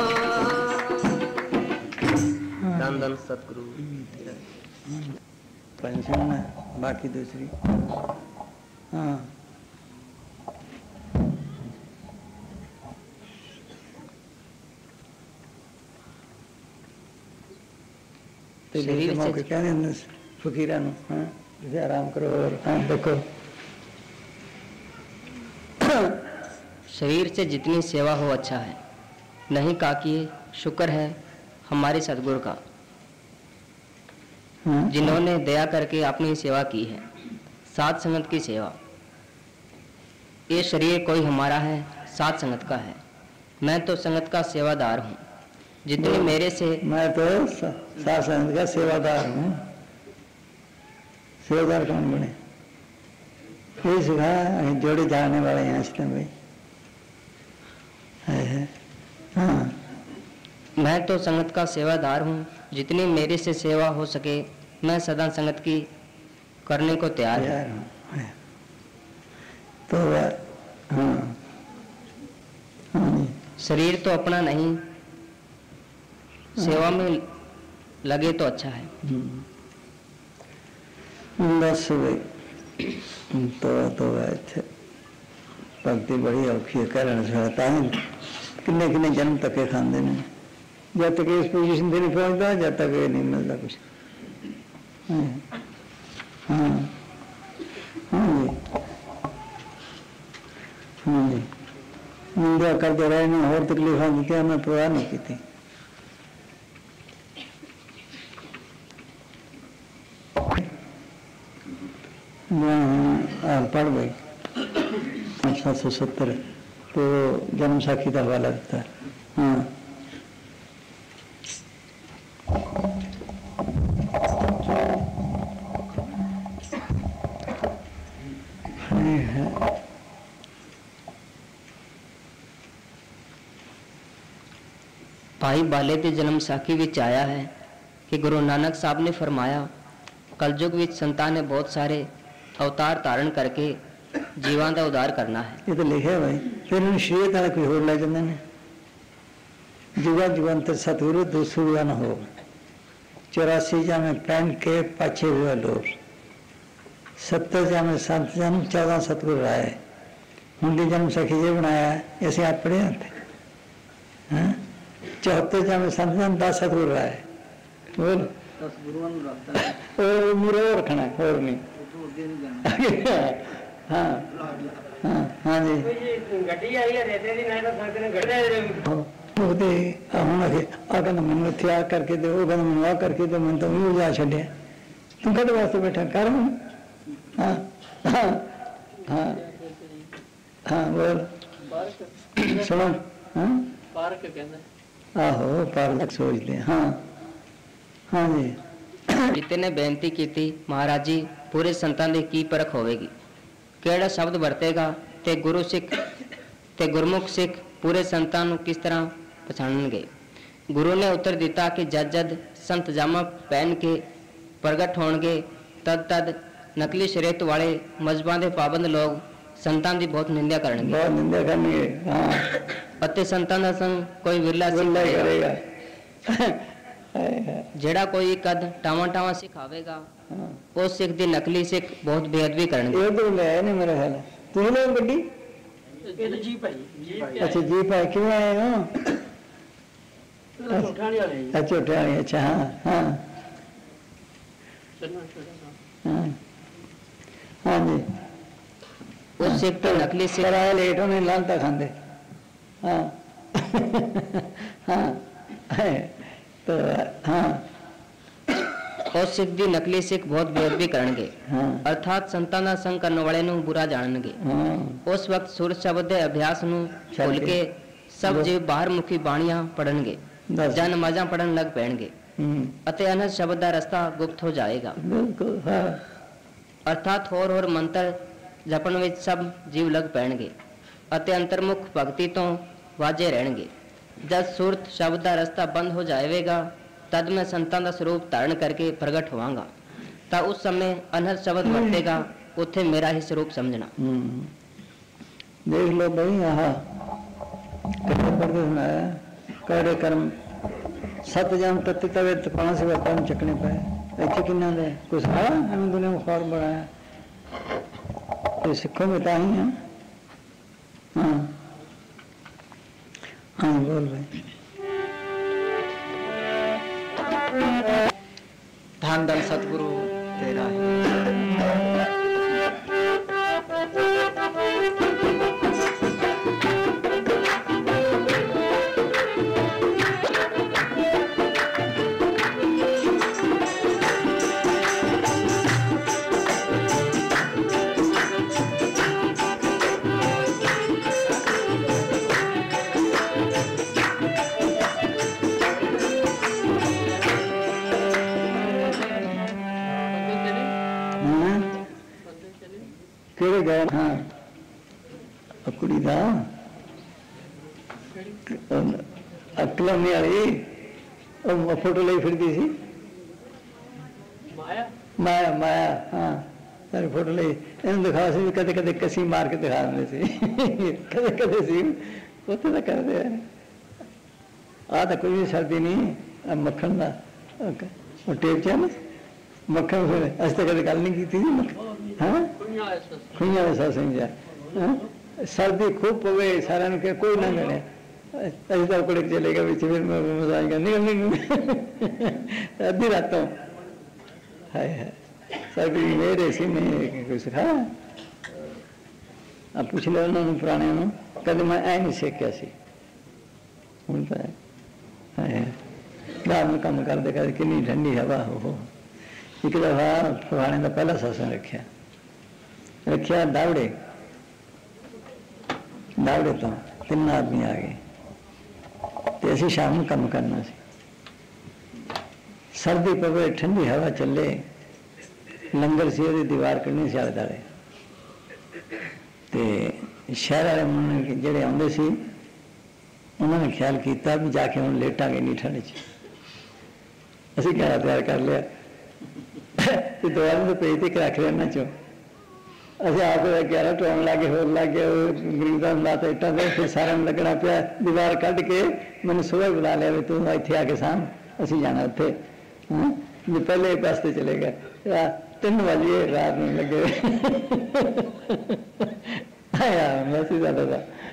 धन धन सतगुरु तेरा। पेंशन है, बाकी दूसरी। हाँ शरीर से मौके क्या नहीं फकीरा नु, हाँ जैसे आराम करो और हाँ देखो शरीर से जितनी सेवा हो अच्छा है, नहीं काकी शुक्र है हमारे सदगुरु का, हाँ? जिन्होंने दया करके अपनी सेवा की है, सात संगत की सेवा। ये शरीर कोई हमारा है, सात संगत का है। मैं तो संगत का सेवादार हूँ, जितने मेरे से। मैं तो सात संगत का सेवादार हूँ। सेवादार कौन बने? यही सिखाया जोड़ी धारने वाले यहाँ से भाई है। हाँ मैं तो संगत का सेवादार हूँ, जितनी मेरे से सेवा हो सके मैं सदा संगत की करने को तैयार हूँ। तो हाँ हाँ शरीर तो अपना नहीं, सेवा में लगे तो अच्छा है। बस भाई तो भक्ति बड़ी औखी है, कहना चाहता है किन्ने किन्ने जन्म तक के खाते ने, जब तक इस पोजीशन पे नहीं पहुंचता जब तक ये नहीं मिलता कुछ। हाँ हाँ हाँ जी हाँ जी निंदा करते रहे ने और तकलीफा दी मैं परवाह नहीं की थी। पढ़ भाई 770 तो जन्म साखी का हवाला दिता। हाँ भाई बाले के जन्म साखी विच आया है कि गुरु नानक साहब ने फरमाया कलयुग विच संतां ने बहुत सारे अवतार धारण करके जीवां दा उद्धार करना है। ये तो लिखा भाई, फिर उन्हें शरीयत वाला कोई होर लै जाते हैं। जुगा जुगंतर सतगुरु दूसरा न हो, 84 जामे पहन के पाछे हुआ लोर, 70 जामे संत जन्म 14 सतगुरु राय। हुंडी जन्म सखी जे बनाया ऐसे आप पढ़े थे। 74 जामे संत जन्म 10 सतगुरु राय। बोल 10 गुरुओं और मुरो रखना और नहीं। हाँ हाँ हाँ जी गड्डी आई है रेते दी नहीं तो संत ने गड्ढे ਉਹਦੇ ਹੁਣ ਅਖੇ ਆ ਕਹਿੰਦਾ ਮੈਨੂੰ ਇੱਥੇ ਆ ਕਰਕੇ ਦੇ, ਉਹ ਕਹਿੰਦਾ ਮੈਨੂੰ ਆ ਕਰਕੇ ਦੇ, ਮੈਨੂੰ ਤਾਂ ਉਹ ਜਾ ਛੱਡਿਆ, ਤੂੰ ਕਦੇ ਵਾਸਤੇ ਬੈਠਾ ਕਰ ਹੁਣ। ਹਾਂ ਹਾਂ ਹਾਂ ਹਾਂ ਬੋਲ ਸੁਣੋ। ਹਾਂ ਪਾਰਕ ਕਹਿੰਦਾ, ਆਹੋ ਪਾਰਕ ਸੋਚਦੇ। ਹਾਂ ਹਾਂ ਜੀ ਜਿੱਤੇ ਨੇ ਬੇਨਤੀ ਕੀਤੀ ਮਹਾਰਾਜ ਜੀ ਪੂਰੇ ਸੰਤਾਂ ਦੀ ਕੀ ਪਰਖ ਹੋਵੇਗੀ, ਕਿਹੜਾ ਸ਼ਬਦ ਵਰਤੇਗਾ ਤੇ ਗੁਰੂ ਸਿੱਖ ਤੇ ਗੁਰਮੁਖ ਸਿੱਖ ਪੂਰੇ ਸੰਤਾਂ ਨੂੰ ਕਿਸ ਤਰ੍ਹਾਂ ਪਛਾਣਨਗੇ। ਗੁਰੂ ਨੇ ਉੱਤਰ ਦਿੱਤਾ ਕਿ ਜਦ ਜਦ ਸੰਤ ਜਾਮਾ ਪਹਿਨ ਕੇ ਪ੍ਰਗਟ ਹੋਣਗੇ ਤਦ ਤਦ ਨਕਲੀ ਸ਼ਰੀਅਤ ਵਾਲੇ ਮਜ਼ਹਬਾਂ ਦੇ ਪਾਬੰਦ ਲੋਕ ਸੰਤਾਂ ਦੀ ਬਹੁਤ ਨਿੰਦਿਆ ਕਰਨਗੇ, ਬਹੁਤ ਨਿੰਦਿਆ ਕਰਨਗੇ। ਹਾਂ ਅਤੇ ਸੰਤਾਂ ਦਾ ਸੰਗ ਕੋਈ ਵਿਰਲਾ ਸਿੱਖ ਕਰੇਗਾ। ਜਿਹੜਾ ਕੋਈ ਕਦ ਟਾਵਾਂ ਟਾਵਾਂ ਸਿਖਾਵੇਗਾ ਉਸ ਸਿੱਖ ਦੀ ਨਕਲੀ ਸਿੱਖ ਬਹੁਤ ਬੇਅਦਬੀ ਕਰਨਗੇ। ਇਹ ਤਾਂ ਲੈ ਨੇ ਮੇਰਾ ਖਿਆਲ ਤੁਸੀਂ ਲੋਕ ਗੱਡੀ ਜੀਪ ਹੈ। ਅੱਛਾ ਜੀਪ ਹੈ, ਕਿਵੇਂ ਆਏ ਹੋ? ਅੱਛਾ ਝੋਟਿਆਣੀ। ਅੱਛਾ ਹਾਂ ਹਾਂ ਹਾਂ हाँ जी उस सिख तो नकली सिख कराया लेट होने लानता खाते। हाँ हाँ तो हाँ उस सिख दी नकली सिख बहुत बेअदबी करनगे। हाँ अर्थात संतां दा संग करने वाले नूं बुरा जाननगे। हाँ उस वक्त सुर शब्द दे अभ्यास नूं भुल के सब जीव बाहर मुखी बाणियां पढ़नगे, जन नमाज़ां पढ़न लग पैणगे ਅਤੇ ਅਨਹਦ ਸ਼ਬਦ ਦਾ ਰਸਤਾ ਗੁਪਤ ਹੋ ਜਾਏਗਾ। बिल्कुल हाँ ਅਰਥਾਤ ਹੋਰ ਮੰਤਰ ਜਪਣ ਵਿੱਚ ਸਭ ਜੀਵ ਲੱਗ ਪੈਣਗੇ ਅਤੇ ਅੰਤਰਮੁਖ ਭਗਤੀ ਤੋਂ ਵਾਜੇ ਰਹਿਣਗੇ। ਜਦ ਸੁਰਤ ਸ਼ਬਦ ਦਾ ਰਸਤਾ ਬੰਦ ਹੋ ਜਾਵੇਗਾ ਤਦ ਮੈਂ ਸੰਤਾਂ ਦਾ ਸਰੂਪ ਧਾਰਨ ਕਰਕੇ ਪ੍ਰਗਟ ਹੋਵਾਂਗਾ, ਤਾਂ ਉਸ ਸਮੇਂ ਅਨਹਦ ਸ਼ਬਦ ਵਰਤੇਗਾ, ਉੱਥੇ ਮੇਰਾ ਹੀ ਸਰੂਪ ਸਮਝਣਾ। देख लो भाई यहाँ कड़े पढ़ते सुनाया कड़े कर्म सत जम तत्ती तवे तपाना से कर्म चकने पाए इतने किन्ना दे कुछ है हम दुनिया में खौर बढ़ाया तो सिखों में तो ही हैं। हाँ हाँ बोल भाई। धन दल सतगुरु तेरा है। ਕਿਹੜੇ ਗਏ? ਹਾਂ ਕੁੜੀ ਦਾ ਅਕਲਮੀ ਵਾਲੀ ਉਹ ਫੋਟੋ ਲਈ ਫਿਰਦੀ ਸੀ ਮਾਇਆ ਮਾਇਆ। ਹਾਂ ਸਾਰੀ ਫੋਟੋ ਲਈ ਇਹਨੂੰ ਦਿਖਾ ਸੀ, ਕਦੇ ਕਦੇ ਕਸੀ ਮਾਰ ਕੇ ਦਿਖਾ ਦਿੰਦੇ ਸੀ, ਕਦੇ ਕਦੇ ਸੀ ਉੱਥੇ ਤਾਂ ਕਰਦੇ ਆ। ਆਹ ਤਾਂ ਕੋਈ ਵੀ ਸਰਦੀ ਨਹੀਂ ਮੱਖਣ ਦਾ ਉਹ ਟੇਪ ਚ ਨਾ ਮੱਖਣ। ਫਿਰ ਅਸੀਂ ਤਾਂ ਕਦੇ ਗੱਲ ਨਹੀਂ ਕੀਤੀ ਸੀ। ਹਾਂ ਖੁਈਆਂ ਦਾ ਸਤਸੰਗ ਜਾ ਸਰਦੀ ਖੂਬ ਪਵੇ ਸਾਰਿਆਂ ਨੂੰ ਕਿ ਕੋਈ ਨਾ ਮਿਲੇ ਅਸੀਂ ਤਾਂ ਕੋਲੇ ਚਲੇ ਗਏ ਵਿੱਚ ਫਿਰ ਮੈਂ ਮਜ਼ਾਕ ਕਰ ਨਿਕਲ ਅੱਧੀ ਰਾਤੋਂ ਹਾਏ ਹਾਏ ਸਰਦੀ ਮੇਰੇ ਸੀ ਨੇ ਕੋਈ ਸਿਖਾ ਆ ਪੁੱਛ ਲਿਆ ਉਹਨਾਂ ਨੂੰ ਪੁਰਾਣਿਆਂ ਨੂੰ ਕਦੇ ਮੈਂ ਐ ਨਹੀਂ ਸਿੱਖਿਆ ਸੀ। ਹੁਣ ਤਾਂ ਹਾਏ ਰਾਤ ਨੂੰ ਕੰਮ ਕਰਦੇ ਕਰਦੇ ਕਿੰਨੀ ਠੰਡੀ ਹਵਾ ਹੋ। ਇੱਕ ਦਫਾ ਪੁਰਾਣੇ ਦਾ ਪਹਿਲਾ ਸਤਸੰਗ ਰੱਖਿਆ ਦਾਵੜੇ दावड़े तो 3 आदमी आ गए तो असी शाम को काम करना सी। सर्दी पवे ठंडी हवा चले लंगर से ਉਹਦੀ दीवार करनी सी आले दाले ते शहर वाले मुंडे ਜਿਹੜੇ आउंदे सी उन्होंने ख्याल किया भी जाके हम लेटांगे नहीं ठंड च। असी खाना तैयार कर लिया तो 2 आदमी पेज तक रख लिया इन्होंने चो अस आप 11 टोन लागे होर लागे गरीब का ਹੁੰਦਾ तो इट्टा दे फिर सारे लगना पिया दीवार कढ़ के मैंने सुबह बुला लिया भी तू इतने आके साम असी जाना उत्थे जो पहले पास्ते चले गए 3 बजे रात में लगे वैसे ज्यादा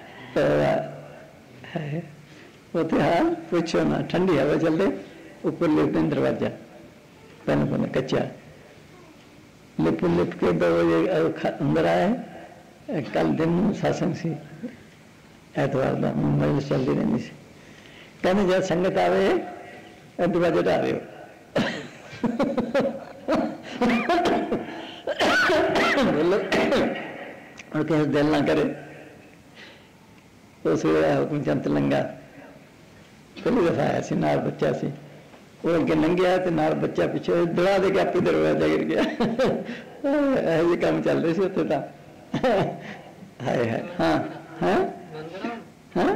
उत्थे हाँ पूछो ना ठंडी हवा चलते ऊपर लिपटे दरवाजा पहले पहले कच्चा लिप लिप के 2 बजे अंदर आए। कल दिन सत्संग सी एतवार का मजलिस चलती रही सी कहने जब संगत आवे दरवाजे ढा रहे हो और किसी दिल ना करे उस वे हुक्म चंद लंगा पहली दफा आया सी नाल बच्चा सी वो अगे लंघिया तो नाल बच्चा पिछे दड़ा दे के आपे दरवाजा गिर गया ये काम चल रहे थे उत्थे तो हाय हाय हाँ हाँ हाँ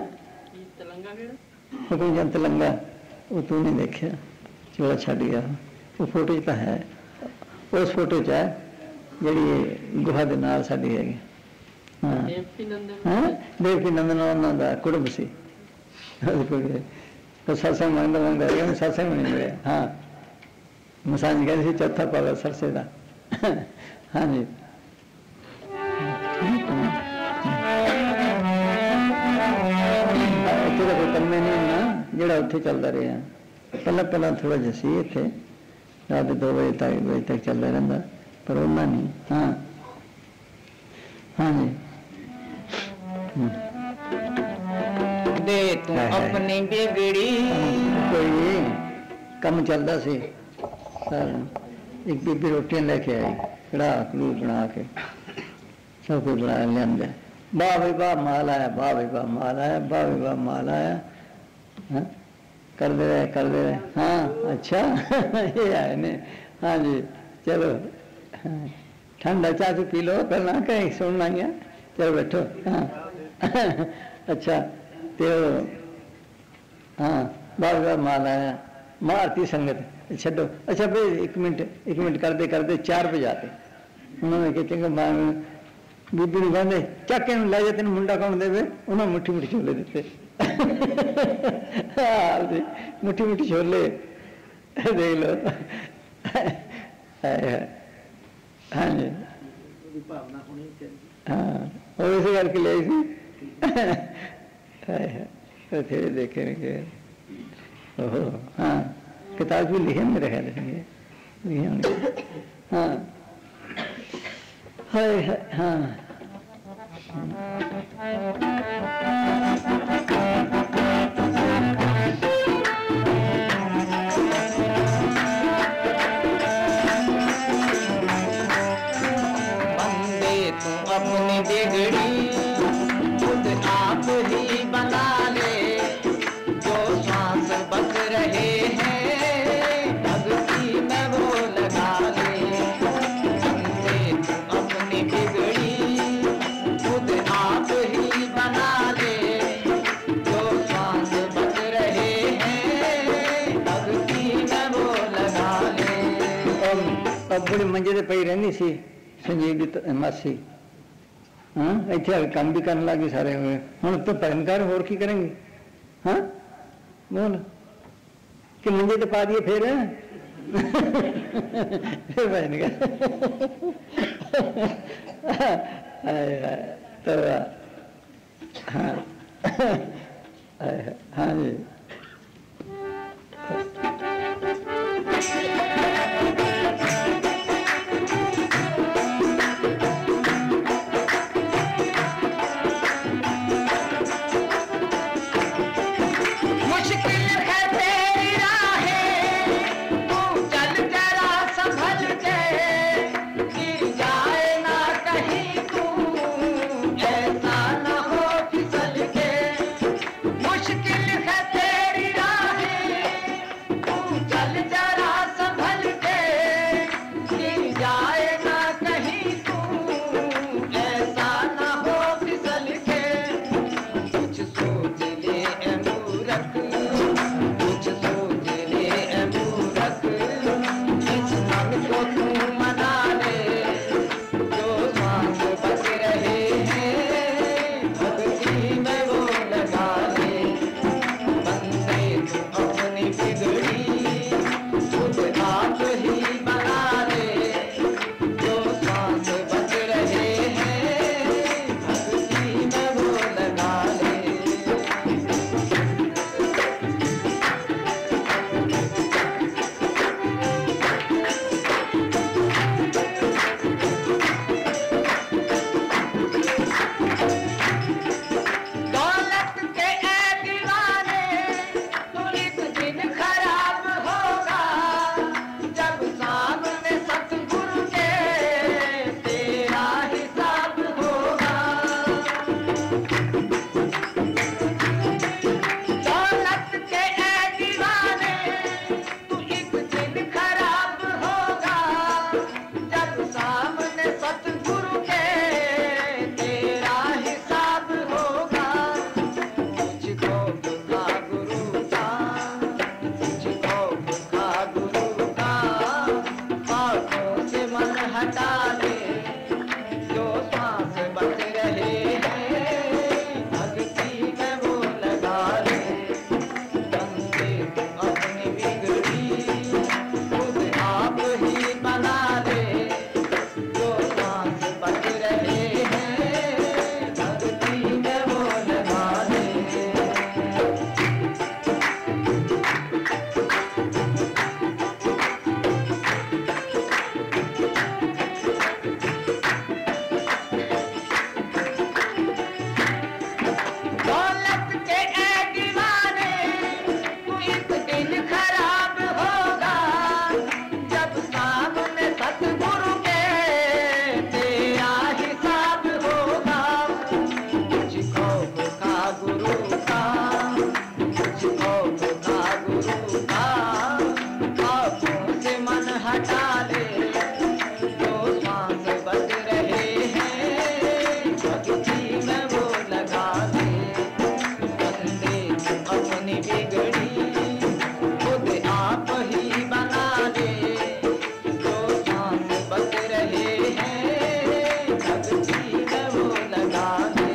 हुक्म चंद लंगा वो तू नहीं देखा चोला छड़ गया वो फोटो तो है उस फोटो च है जी गुहा के नाल साडी है हाँ हाँ देवकी नंदन उन्होंने कुटुंब से तो सत्संग मंगता मंगता है सत्संग में नहीं मिले। हाँ मसाज कहते थे चौथा पाला सरसे का हाँ जी इतने कोई कम नहीं होना जोड़ा उत्थे चलता रहा पहला पहला थोड़ा जिहा सी इत्थे रात 2 बजे तक चलता रहा पर उन्ना नहीं। हाँ हाँ जी दे तू अपनी बिगड़ी कोई कम चलता सी सारा एक बीबी रोटियां लेके आई कड़ा कलू बना के सब कुछ बना लिया वाह भाई वाह माल आया वाह भाई वाह माल आया वाह भाई वाह माल आया कर दे रहे हाँ अच्छा ये आए ने हाँ जी चलो ठंडा चाह पी लो करना कहीं सुनना ही है चलो बैठो हाँ अच्छा तो हाँ बार बार माल आया मारती संगत छो अच्छा भाई एक मिनट करते 4 बजे आते उन्होंने कहा चंगा मार बीबी ने कहते चक इन लै जा तेन मुंडा कौन देवे उन्होंने मुट्ठी मुट्ठी छोले दिते मुट्ठी मुट्ठी छोले देख लो हाँ जी हाँ और इस करके ले थे देखे ओहो हाँ किताब भी लिखे मेरे ख्याल लिखे हाँ हाय हाँ अपनी बिगड़ी खुद आप ही बना ले जो सांस बच रहे हैं भक्ति में वो लगा ले अपनी बिगड़ी खुद आप ही बना ले जो सांस बच रहे हैं भक्ति में वो लगा ले। अब बड़ी मंजे पे पई रहनी सी संजीव की मासी हाँ इतने काम भी करने लगे सारे हुए हम तो भजनकार होर की करेंगे हाँ बोल कि मंजे तो पा दिए फिर भजनकार तो हाँ हाँ जी जाए ना कहीं तू ऐसा न हो कि दिन खराब होगा जब सामने सतगुरु के तेरा हिसाब होगा। कुछ खौफ का गुरु का, कुछ खौफ का गुरु का, आंखों से मन हटा ले, जो सांस बच रहे हैं भक्ति में वो लगा ले। बंदे अपनी बिगड़ी खुद आप ही बना ले, जो सांस बच रहे हैं भक्ति में वो लगा ले।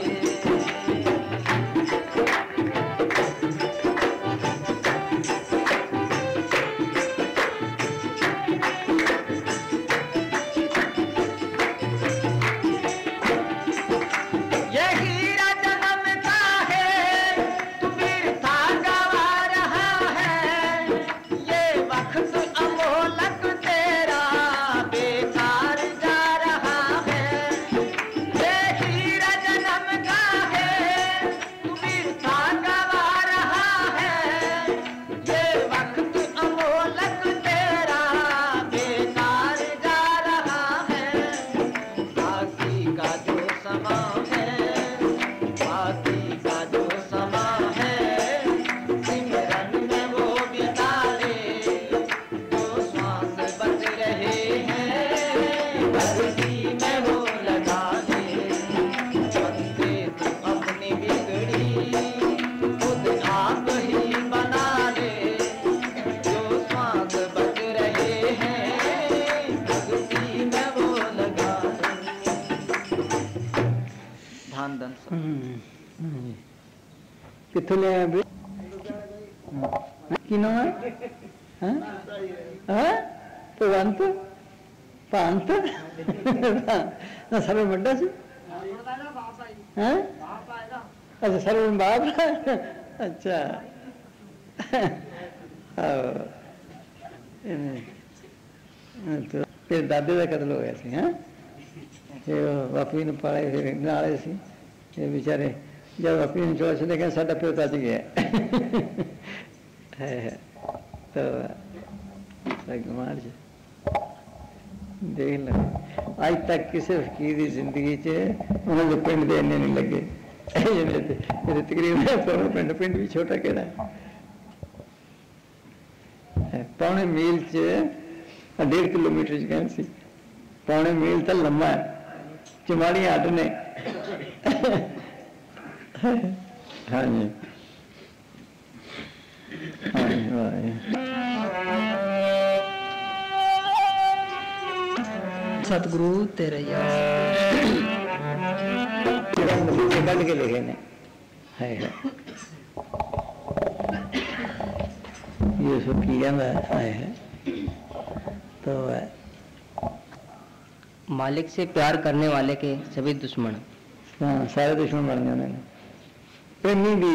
ये हीरा जन्म का है तू बिरथा गवा रहा है, ये वक्त अमोलक तेरा बेकार जा रहा है। ये हीरा जन्म का है तू बिरथा गवा रहा है, ये वक्त अमोलक तेरा बेकार जा रहा है। बाकी का जो समा है, बाकी का जो समा है, सिमरन में वो बिता ले, जो श्वास बच रहे हैं भक्ति में वो लगा ले। बंदे तू अपनी बिगड़ी खुद आप ही बना ले, जो श्वास बच रहे हैं भक्ति में वो लगा ले। धान दन कितने ले आए बे? की नाम है? हाँ? हाँ? भगवंत? पांत? ना सर्व बड़ा सी? हाँ? अच्छा सर्व बाप? अच्छा तो फिर दादे का कत्ल हो गया सी, हाँ? ये बापी ने पाले फिर नाले सी, ये बेचारे जब बापी ने चोर से देखा साडा प्यो तज गया है तो मार जी देख लो अज तक किसी फकीर की जिंदगी च उन्होंने पिंड दे इन्ने नहीं लगे। मेरे तकरीबन पिंड पिंड भी छोटा केड़ा है, पौने मील च 1.5 किलोमीटर च कहन सी, पौने मील तो लम्बा है, चमाड़ियां अड ने। हाँ जी सतगुरु तेरे यार कढ़ के लिखे ने है ये सब की है तो मालिक से प्यार करने वाले के सभी दुश्मन। हाँ सारे दुश्मन बन गए उन्होंने, प्रेमी भी।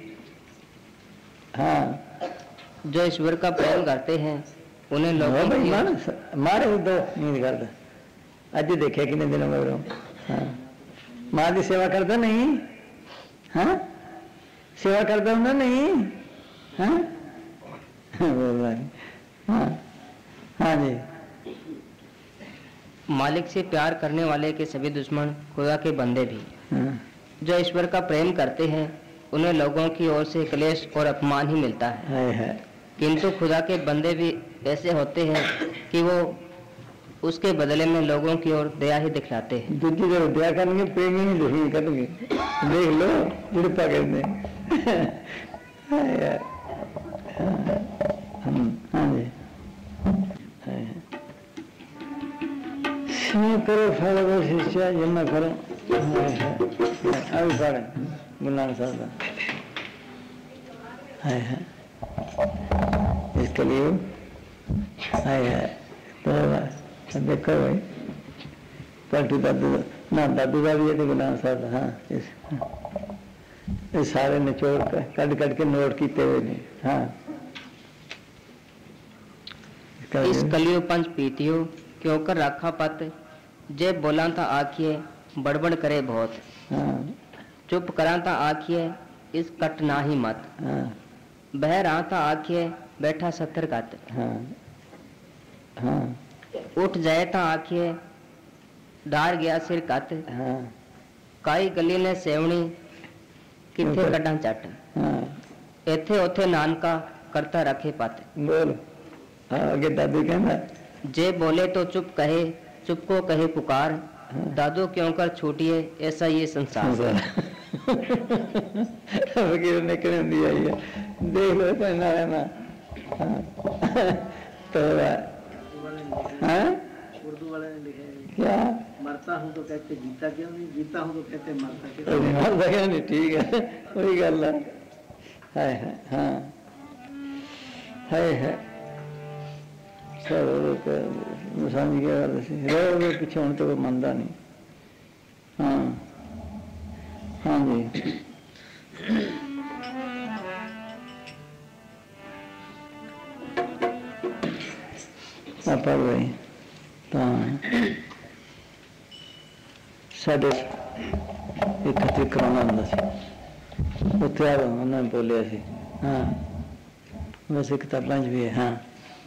हाँ जो ईश्वर का प्रेम करते हैं उन्हें लोगों की मारे दो नींद करता अज देखे कितने दिनों मगरों। हाँ मां की सेवा करता नहीं? हाँ सेवा करता हूं ना नहीं? हाँ हाँ हाँ जी। मालिक से प्यार करने वाले के सभी दुश्मन खुदा के बंदे भी। हाँ जो ईश्वर का प्रेम करते हैं उन्हें लोगों की ओर से क्लेश और अपमान ही मिलता है, किंतु खुदा के बंदे भी ऐसे होते हैं कि वो उसके बदले में लोगों की ओर दया ही दिखलाते हैं। दूसरी तरफ दया करेंगे, प्रेम ही नहीं दुश्मनी करेंगे। देख लो जुड़पा कहते हैं। हाँ जी करो फल शिष्या जन्म करो। अभी पढ़े गुरु नानक साहब है इसके लिए है तो देखो भाई पलटू दादू ना दादू का भी है तो गुरु नानक साहब। हाँ इस सारे निचोड़ कट कट के नोट किए हुए ने। हाँ इस कलियो पंच पीतियो क्यों कर रखा पत जे बोला था आखिए बड़बड़ करे बहुत। हाँ चुप करा था आखिए इस कट ना ही मत। हाँ बह रहा था आँखें बैठा 70 कात। हाँ हाँ उठ जाए था आँखें डार गया सिर कत। हाँ काई गली ने सेवनी किथे ऊपर। कड्डा चट। हाँ इथे उथे नानका करता रखे पत। बोल। हाँ आगे दादू कहना जे बोले तो चुप कहे, चुप को कहे पुकार। हाँ। दादू क्यों कर छूटिए ऐसा ये संसार। फकीर निकलने दिया ही है, देख लो पढ़ना है ना। हाँ तो हाँ उर्दू वाले ने लिखे हैं, क्या मरता हूँ तो कहते जीता क्यों नहीं, जीता हूँ तो कहते मरता क्यों तो मर सके नहीं, ठीक है वही गल है। हाँ है सब समझ गया गल सी रो पिछे हूँ तो मनता नहीं। हाँ हाँ जी पढ़ रही तो साढ़े एक खतरे कराना होंगे सी उत्थे आ उन्होंने बोलिया सी। हाँ वैसे किताबां भी है। हाँ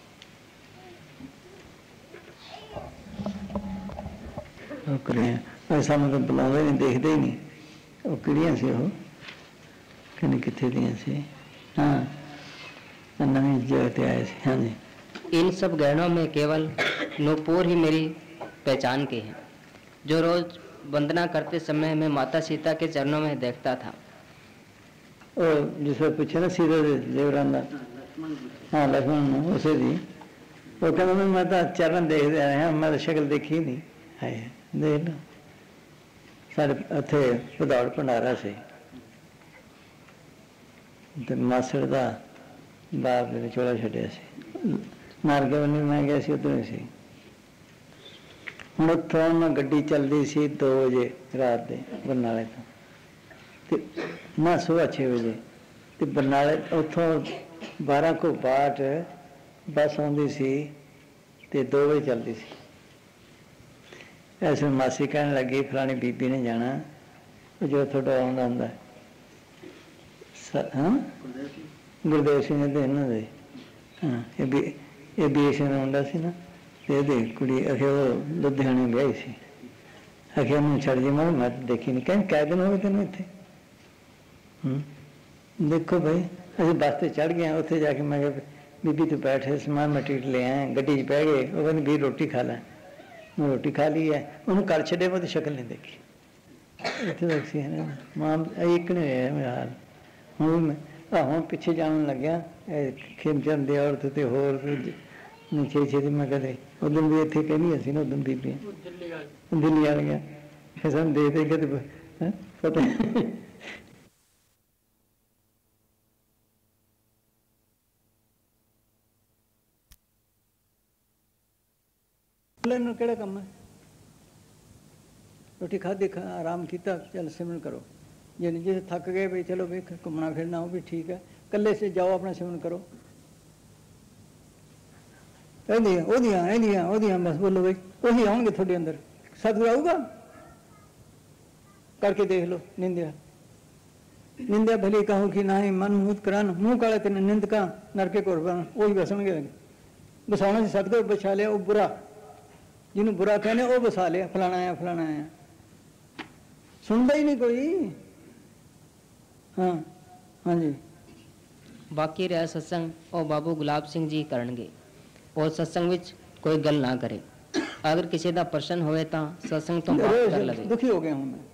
कुड़ियाँ सानू तो बुलाते नहीं, देखते ही नहीं वो किड़ियाँ सी वो कहने कितने दियाँ सी। हाँ नवी जगह ते आए सी। हाँ जी इन सब गहनों में केवल नूपुर ही मेरी पहचान के हैं, जो रोज वंदना करते समय मैं माता सीता के चरणों में देखता था। और जिससे पूछे ना सीता देवरान का, हाँ लक्ष्मण उसे दी वो कहना मैं तो चरण देखते आए हैं, मैं तो शक्ल देखी ही नहीं है। देख लो साढ़े इत्थे भदौड़ भंडारा से मासड़ का बाप ने चोला छड्डिया सी, नारके बनी मैं गया सी उधरों सी। हुण उत्थों मैं गड्डी चलती सी 2 बजे रात के बरनाले तो ना सुबह 6 बजे तो बरनाले उत्थों 12:62 बस आती सी ते 2 बजे चलती सी। ऐसे मासी कहने लगी फलानी बीबी ने जाना जो थोड़ा आंदा हुंदा हाँ गुरदेव सिंह ने इन्होंने हाँ ये बीएससी में मुंडा सी ना ये कुड़ी आखे वो लुधियाने ब्याही सी आखे उन्होंने छड़ जी मैं देखी नहीं कहीं कै दिन हो गए तेन इतने। देखो भाई असं बस से चढ़ गए उत्थे जाके मैं बीबी तू बैठे समान मैं टिकट ले आए गड्डी च बह गए वो कहने भी रोटी खा लै मैं रोटी खा ली है उन्होंने कर छे मैं तो शक्ल नहीं देखी इतने तक सी है मां एक नहीं होया मेरा हाल। हूँ पिछे जान लग्या खेमचंद दे औरत तो होर छे छे मैं कदे उदन भी इतने कहनी सी ना उदन बीबियां दिल्ली आ गया सानू देख देख के पता केड़ा कम है रोटी खाधी आराम किया चल सिमरन करो जे जिसे थक गए भाई चलो भाई घूमना फिरना वो भी ठीक है कल्ले से जाओ अपना सिमरन करो बस बोलो भाई वही आउंगे थोड़े अंदर सतगुरु आऊगा करके देख लो निंदिया निंदिया भली कहूँ कि ना ही मन मुहूत करान मुंह काले तेने निंद का नरके को वही बसणगे बसाने से सतगुरु बचा लिया वो बुरा जिन्होंने बुरा कहने वो बसा लिया फलाना आया सुनता ही नहीं कोई। हाँ हाँ जी बाकी रहा सत्संग और बाबू गुलाब सिंह जी करनगे और सत्संग विच कोई गल ना करे अगर किसी का प्रश्न होवे तो सत्संग तो बात कर लवे। दुखी हो गया हूं मैं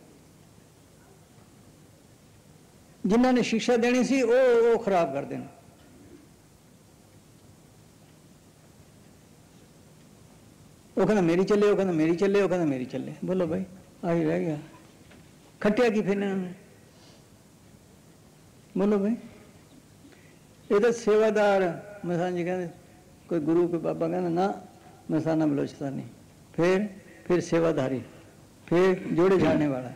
जिन्होंने शिक्षा देनी सी वो खराब कर देना। वो कहना मेरी चले वो कहना मेरी चले वो कहना मेरी चले बोलो भाई आगे रह गया खटिया की फिर इन्होंने बोलो भाई ये तो सेवादार मसान जी कहते कोई गुरु कोई बाबा कहना ना मसाना बलोचता नहीं फिर सेवादारी फिर जोड़े जाने वाला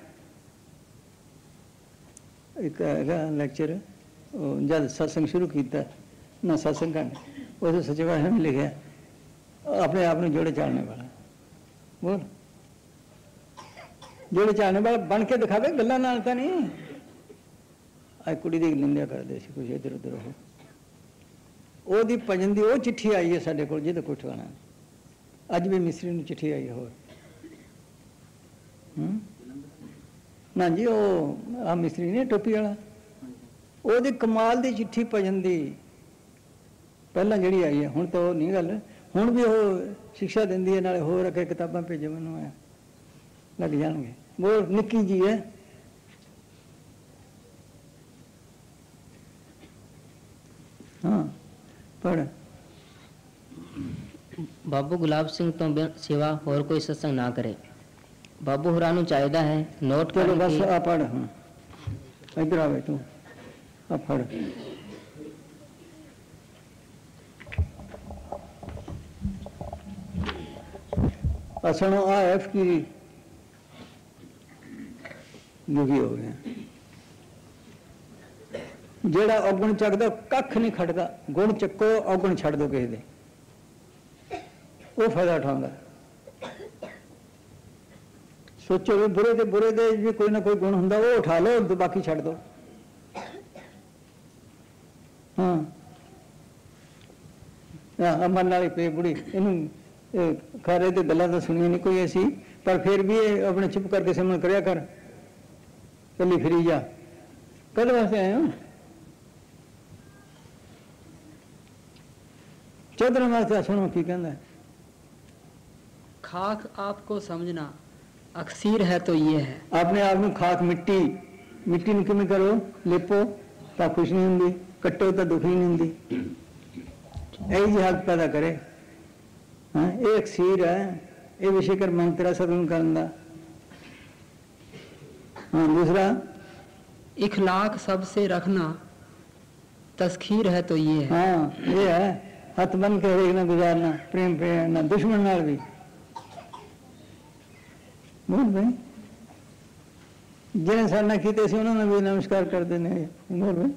एक लेक्चर जब सत्संग शुरू किया ना सत्संग करने उस सचिव में लिखा अपने आप में जोड़े चाड़ने वाला बोल जोड़े चाड़ने वाला बन के दिखावे गल्ला नाल तां नहीं। आज कुड़ी दी निंदा करदे सी कुछ इधर उधर हो ਉਹਦੀ ਭਜਨ ਦੀ ਉਹ ਚਿੱਠੀ ਆਈ ਹੈ ਸਾਡੇ ਕੋਲ ਜਿਹਦਾ ਕੋਈ ਠਿਕਾਣਾ ਨਹੀਂ। ਅੱਜ ਵੀ ਮਿਸਰੀ ਨੂੰ ਚਿੱਠੀ ਆਈ ਹੈ ਹੋਰ ਨਾ ਜੀ, ਉਹ ਆ ਮਿਸਰੀ ਨੇ ਟੋਪੀ ਵਾਲਾ, ਉਹਦੀ ਕਮਾਲ ਦੀ ਚਿੱਠੀ ਭਜਨ ਦੀ ਪਹਿਲਾਂ ਜਿਹੜੀ ਆਈ ਹੈ। ਹੁਣ ਤਾਂ ਉਹ ਨਹੀਂ ਗੱਲ, ਹੁਣ ਵੀ ਉਹ ਸਿੱਖਿਆ ਦਿੰਦੀ ਹੈ, ਨਾਲੇ ਹੋਰ ਅੱਗੇ ਕਿਤਾਬਾਂ ਭੇਜੇ ਮੈਨੂੰ ਆ ਲੱਗ ਜਾਣਗੇ। ਉਹ ਨਿੱਕੀ ਜੀ ਹੈ। ਹਾਂ ਪੜ੍ਹ। ਬਾਬੂ ਗੁਲਾਬ ਸਿੰਘ ਤੋਂ ਸਿਵਾ ਹੋਰ ਕੋਈ ਸਤਸੰਗ ਨਾ ਕਰੇ। ਬਾਬੂ ਹੋਰਾਂ ਨੂੰ ਚਾਹੀਦਾ ਹੈ ਨੋਟ ਚਲੋ ਕਰਨ ਬਸ ਕਿ ਆ ਪੜ੍ਹ। ਹਾਂ ਇੱਧਰ ਆਵੇ ਤੂੰ, ਆ ਪੜ੍ਹ। असणों आ एफ की युगी हो गया। जेड़ा औगण चकदा कख नहीं खटदा, गुण चको औगण छड़ दो किसी दे, वो फायदा उठाउंदा। सोचो भी बुरे दे भी कोई ना कोई गुण हुंदा, वो उठा लो तो बाकी छड़ दो। हाँ अमन वाली पे बुढ़ी इनू खारे तो गल्लां तो सुनिया नहीं कोई ऐसी, पर फिर भी अपने चुप करके सिमरन करया कर, चली फिरी जा। कद वास्ते आए हो? 14 वास्ते सुनो की कहना है। खाक आपको समझना अक्सीर है तो ये है। अपने आप में खाक मिट्टी ਨੂੰ ਕਿਵੇਂ करो, लिपो तो खुश नहीं होंगी, कट्टो तो दुखी नहीं होंगी, यही जी हालत पैदा करे। हाँ ये अक्सीर है, ये विषयकर मंत्र सदन करना। हाँ दूसरा इखलाक सबसे रखना तस्खीर है तो ये है। हाँ ये है, हथ बन के देखना गुजारना, प्रेम प्रेरणा दुश्मन नाल भी। बोल भाई जिन्हें सारना कीते सी उन्होंने भी नमस्कार कर देने। बोल भाई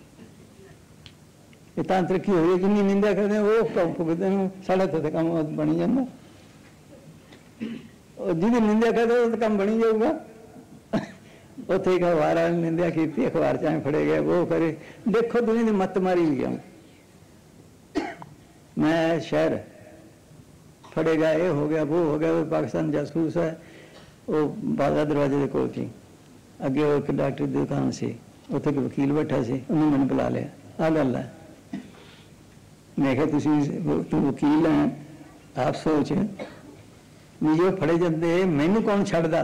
ये तांत्रिक की हो जिन्नी निंदा करते हैं वो कम भुगते हैं, साढ़ा तो काम बनी जाता, और जिन्हें निंदा करते वो तो काम बनी जाऊगा। उत्थे एक अखबार वाले निंदा की, अखबार चाहे फड़े गए वो करे। देखो दुनिया की मत मारी भी गया। मैं शहर फड़ेगा, ये हो गया वो हो गया, वो पाकिस्तान जासूस है। वो बाजा दरवाजे के कोल थी, अगे वो एक डॉक्टर की दुकान से, उत्थे एक वकील बैठा से, उन्होंने मैंने बुला लिया। आ गल है, मैं क्या तू वकील है, आप सोच भी जो फड़े जाते मैनू कौन छड़दा।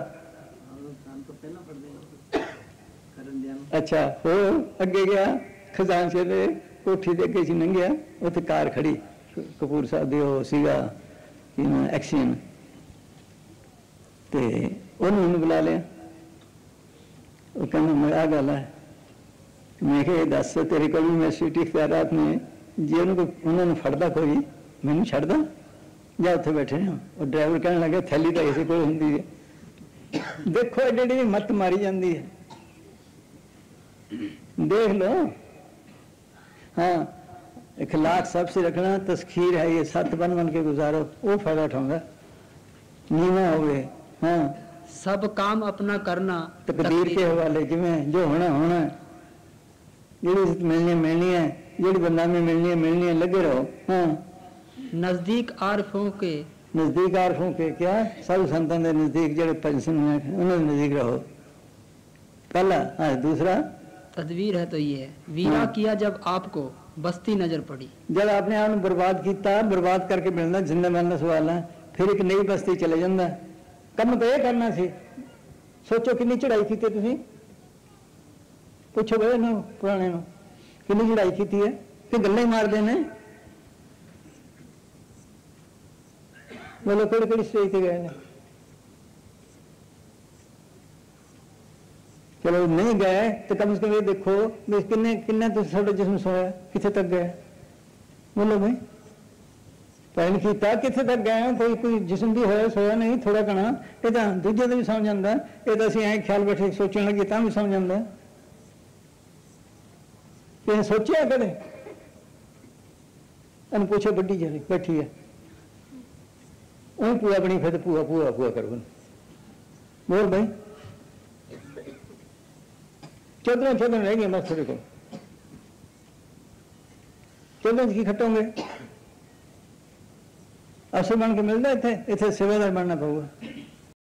अच्छा वो अगे गया खजानचे दे कोठी दे अगे लंघिया, उत्थे कार खड़ी कपूर साहब दी वो सीगा एक्सीएन, ते उन्होंने बुला लिया। वो कहना मैं आ गल है, मैं क्या दस तेरे को भी मैं सिटी इख्तियारात ने जे उन्होंने फड़दा कोई मैनू छड़दा या उत्थे बैठे ने। और ड्राइवर कहने लगे थैली तो इसे कोल हुंदी है। देखो एडी मत मारी जाती है, देख लो। हाँ इखलाक सबसे रखना तस्खीर है, ये सत बन बन के गुजारो, वो फायदा उठाऊंगा। नीवा हो गए। हाँ सब काम अपना करना तकदीर के हवाले, जिमें जो होना होना है, जी मिलनी है, जी बदनामी मिलनी है, लगे रहो। हाँ नजदीक आरफों के क्या सब संतां दे नजदीक जो पेंशन उन्होंने नजदीक रहो पहला। हाँ दूसरा तदवीर है तो ये है। वीरा हाँ। किया जब आपको बस्ती नजर पड़ी, जब आपने आप बर्बाद किया, बर्बाद करके मिलना जिंदा मरना सवाल है, फिर एक नई बस्ती चले जाता। कम तो यह करना सी, सोचो कितनी चढ़ाई की तुसीं, पूछो भाई ना पुराने नो कितनी चढ़ाई की है, कि गल्लां ही मारते हैं। बोलो केड़ी स्टेज से गए ने? चलो नहीं गए तो कम से कम ये देखो भी किन्ने तो साडा जिस्म सोया, किथे तक गए? बोलो भाई पहले किया किथे तक गए हो? कोई जिस्म भी होया सोया नहीं, थोड़ा घना ये तो दूजे तो भी समझ आता, ये तो असं ख्याल बैठे सोचने लगे तो भी समझ आता। कि सोचा कदे? इन पूछो बड़ी जरी बैठी है, वही पूआ बनी फिर पूआ पूआ पूआ करो। बोल भाई 14 रह गए बस थोड़े को। चलो की खटोगे अफसर बन के मिलता इतने इतने सेवादार बनना पऊगा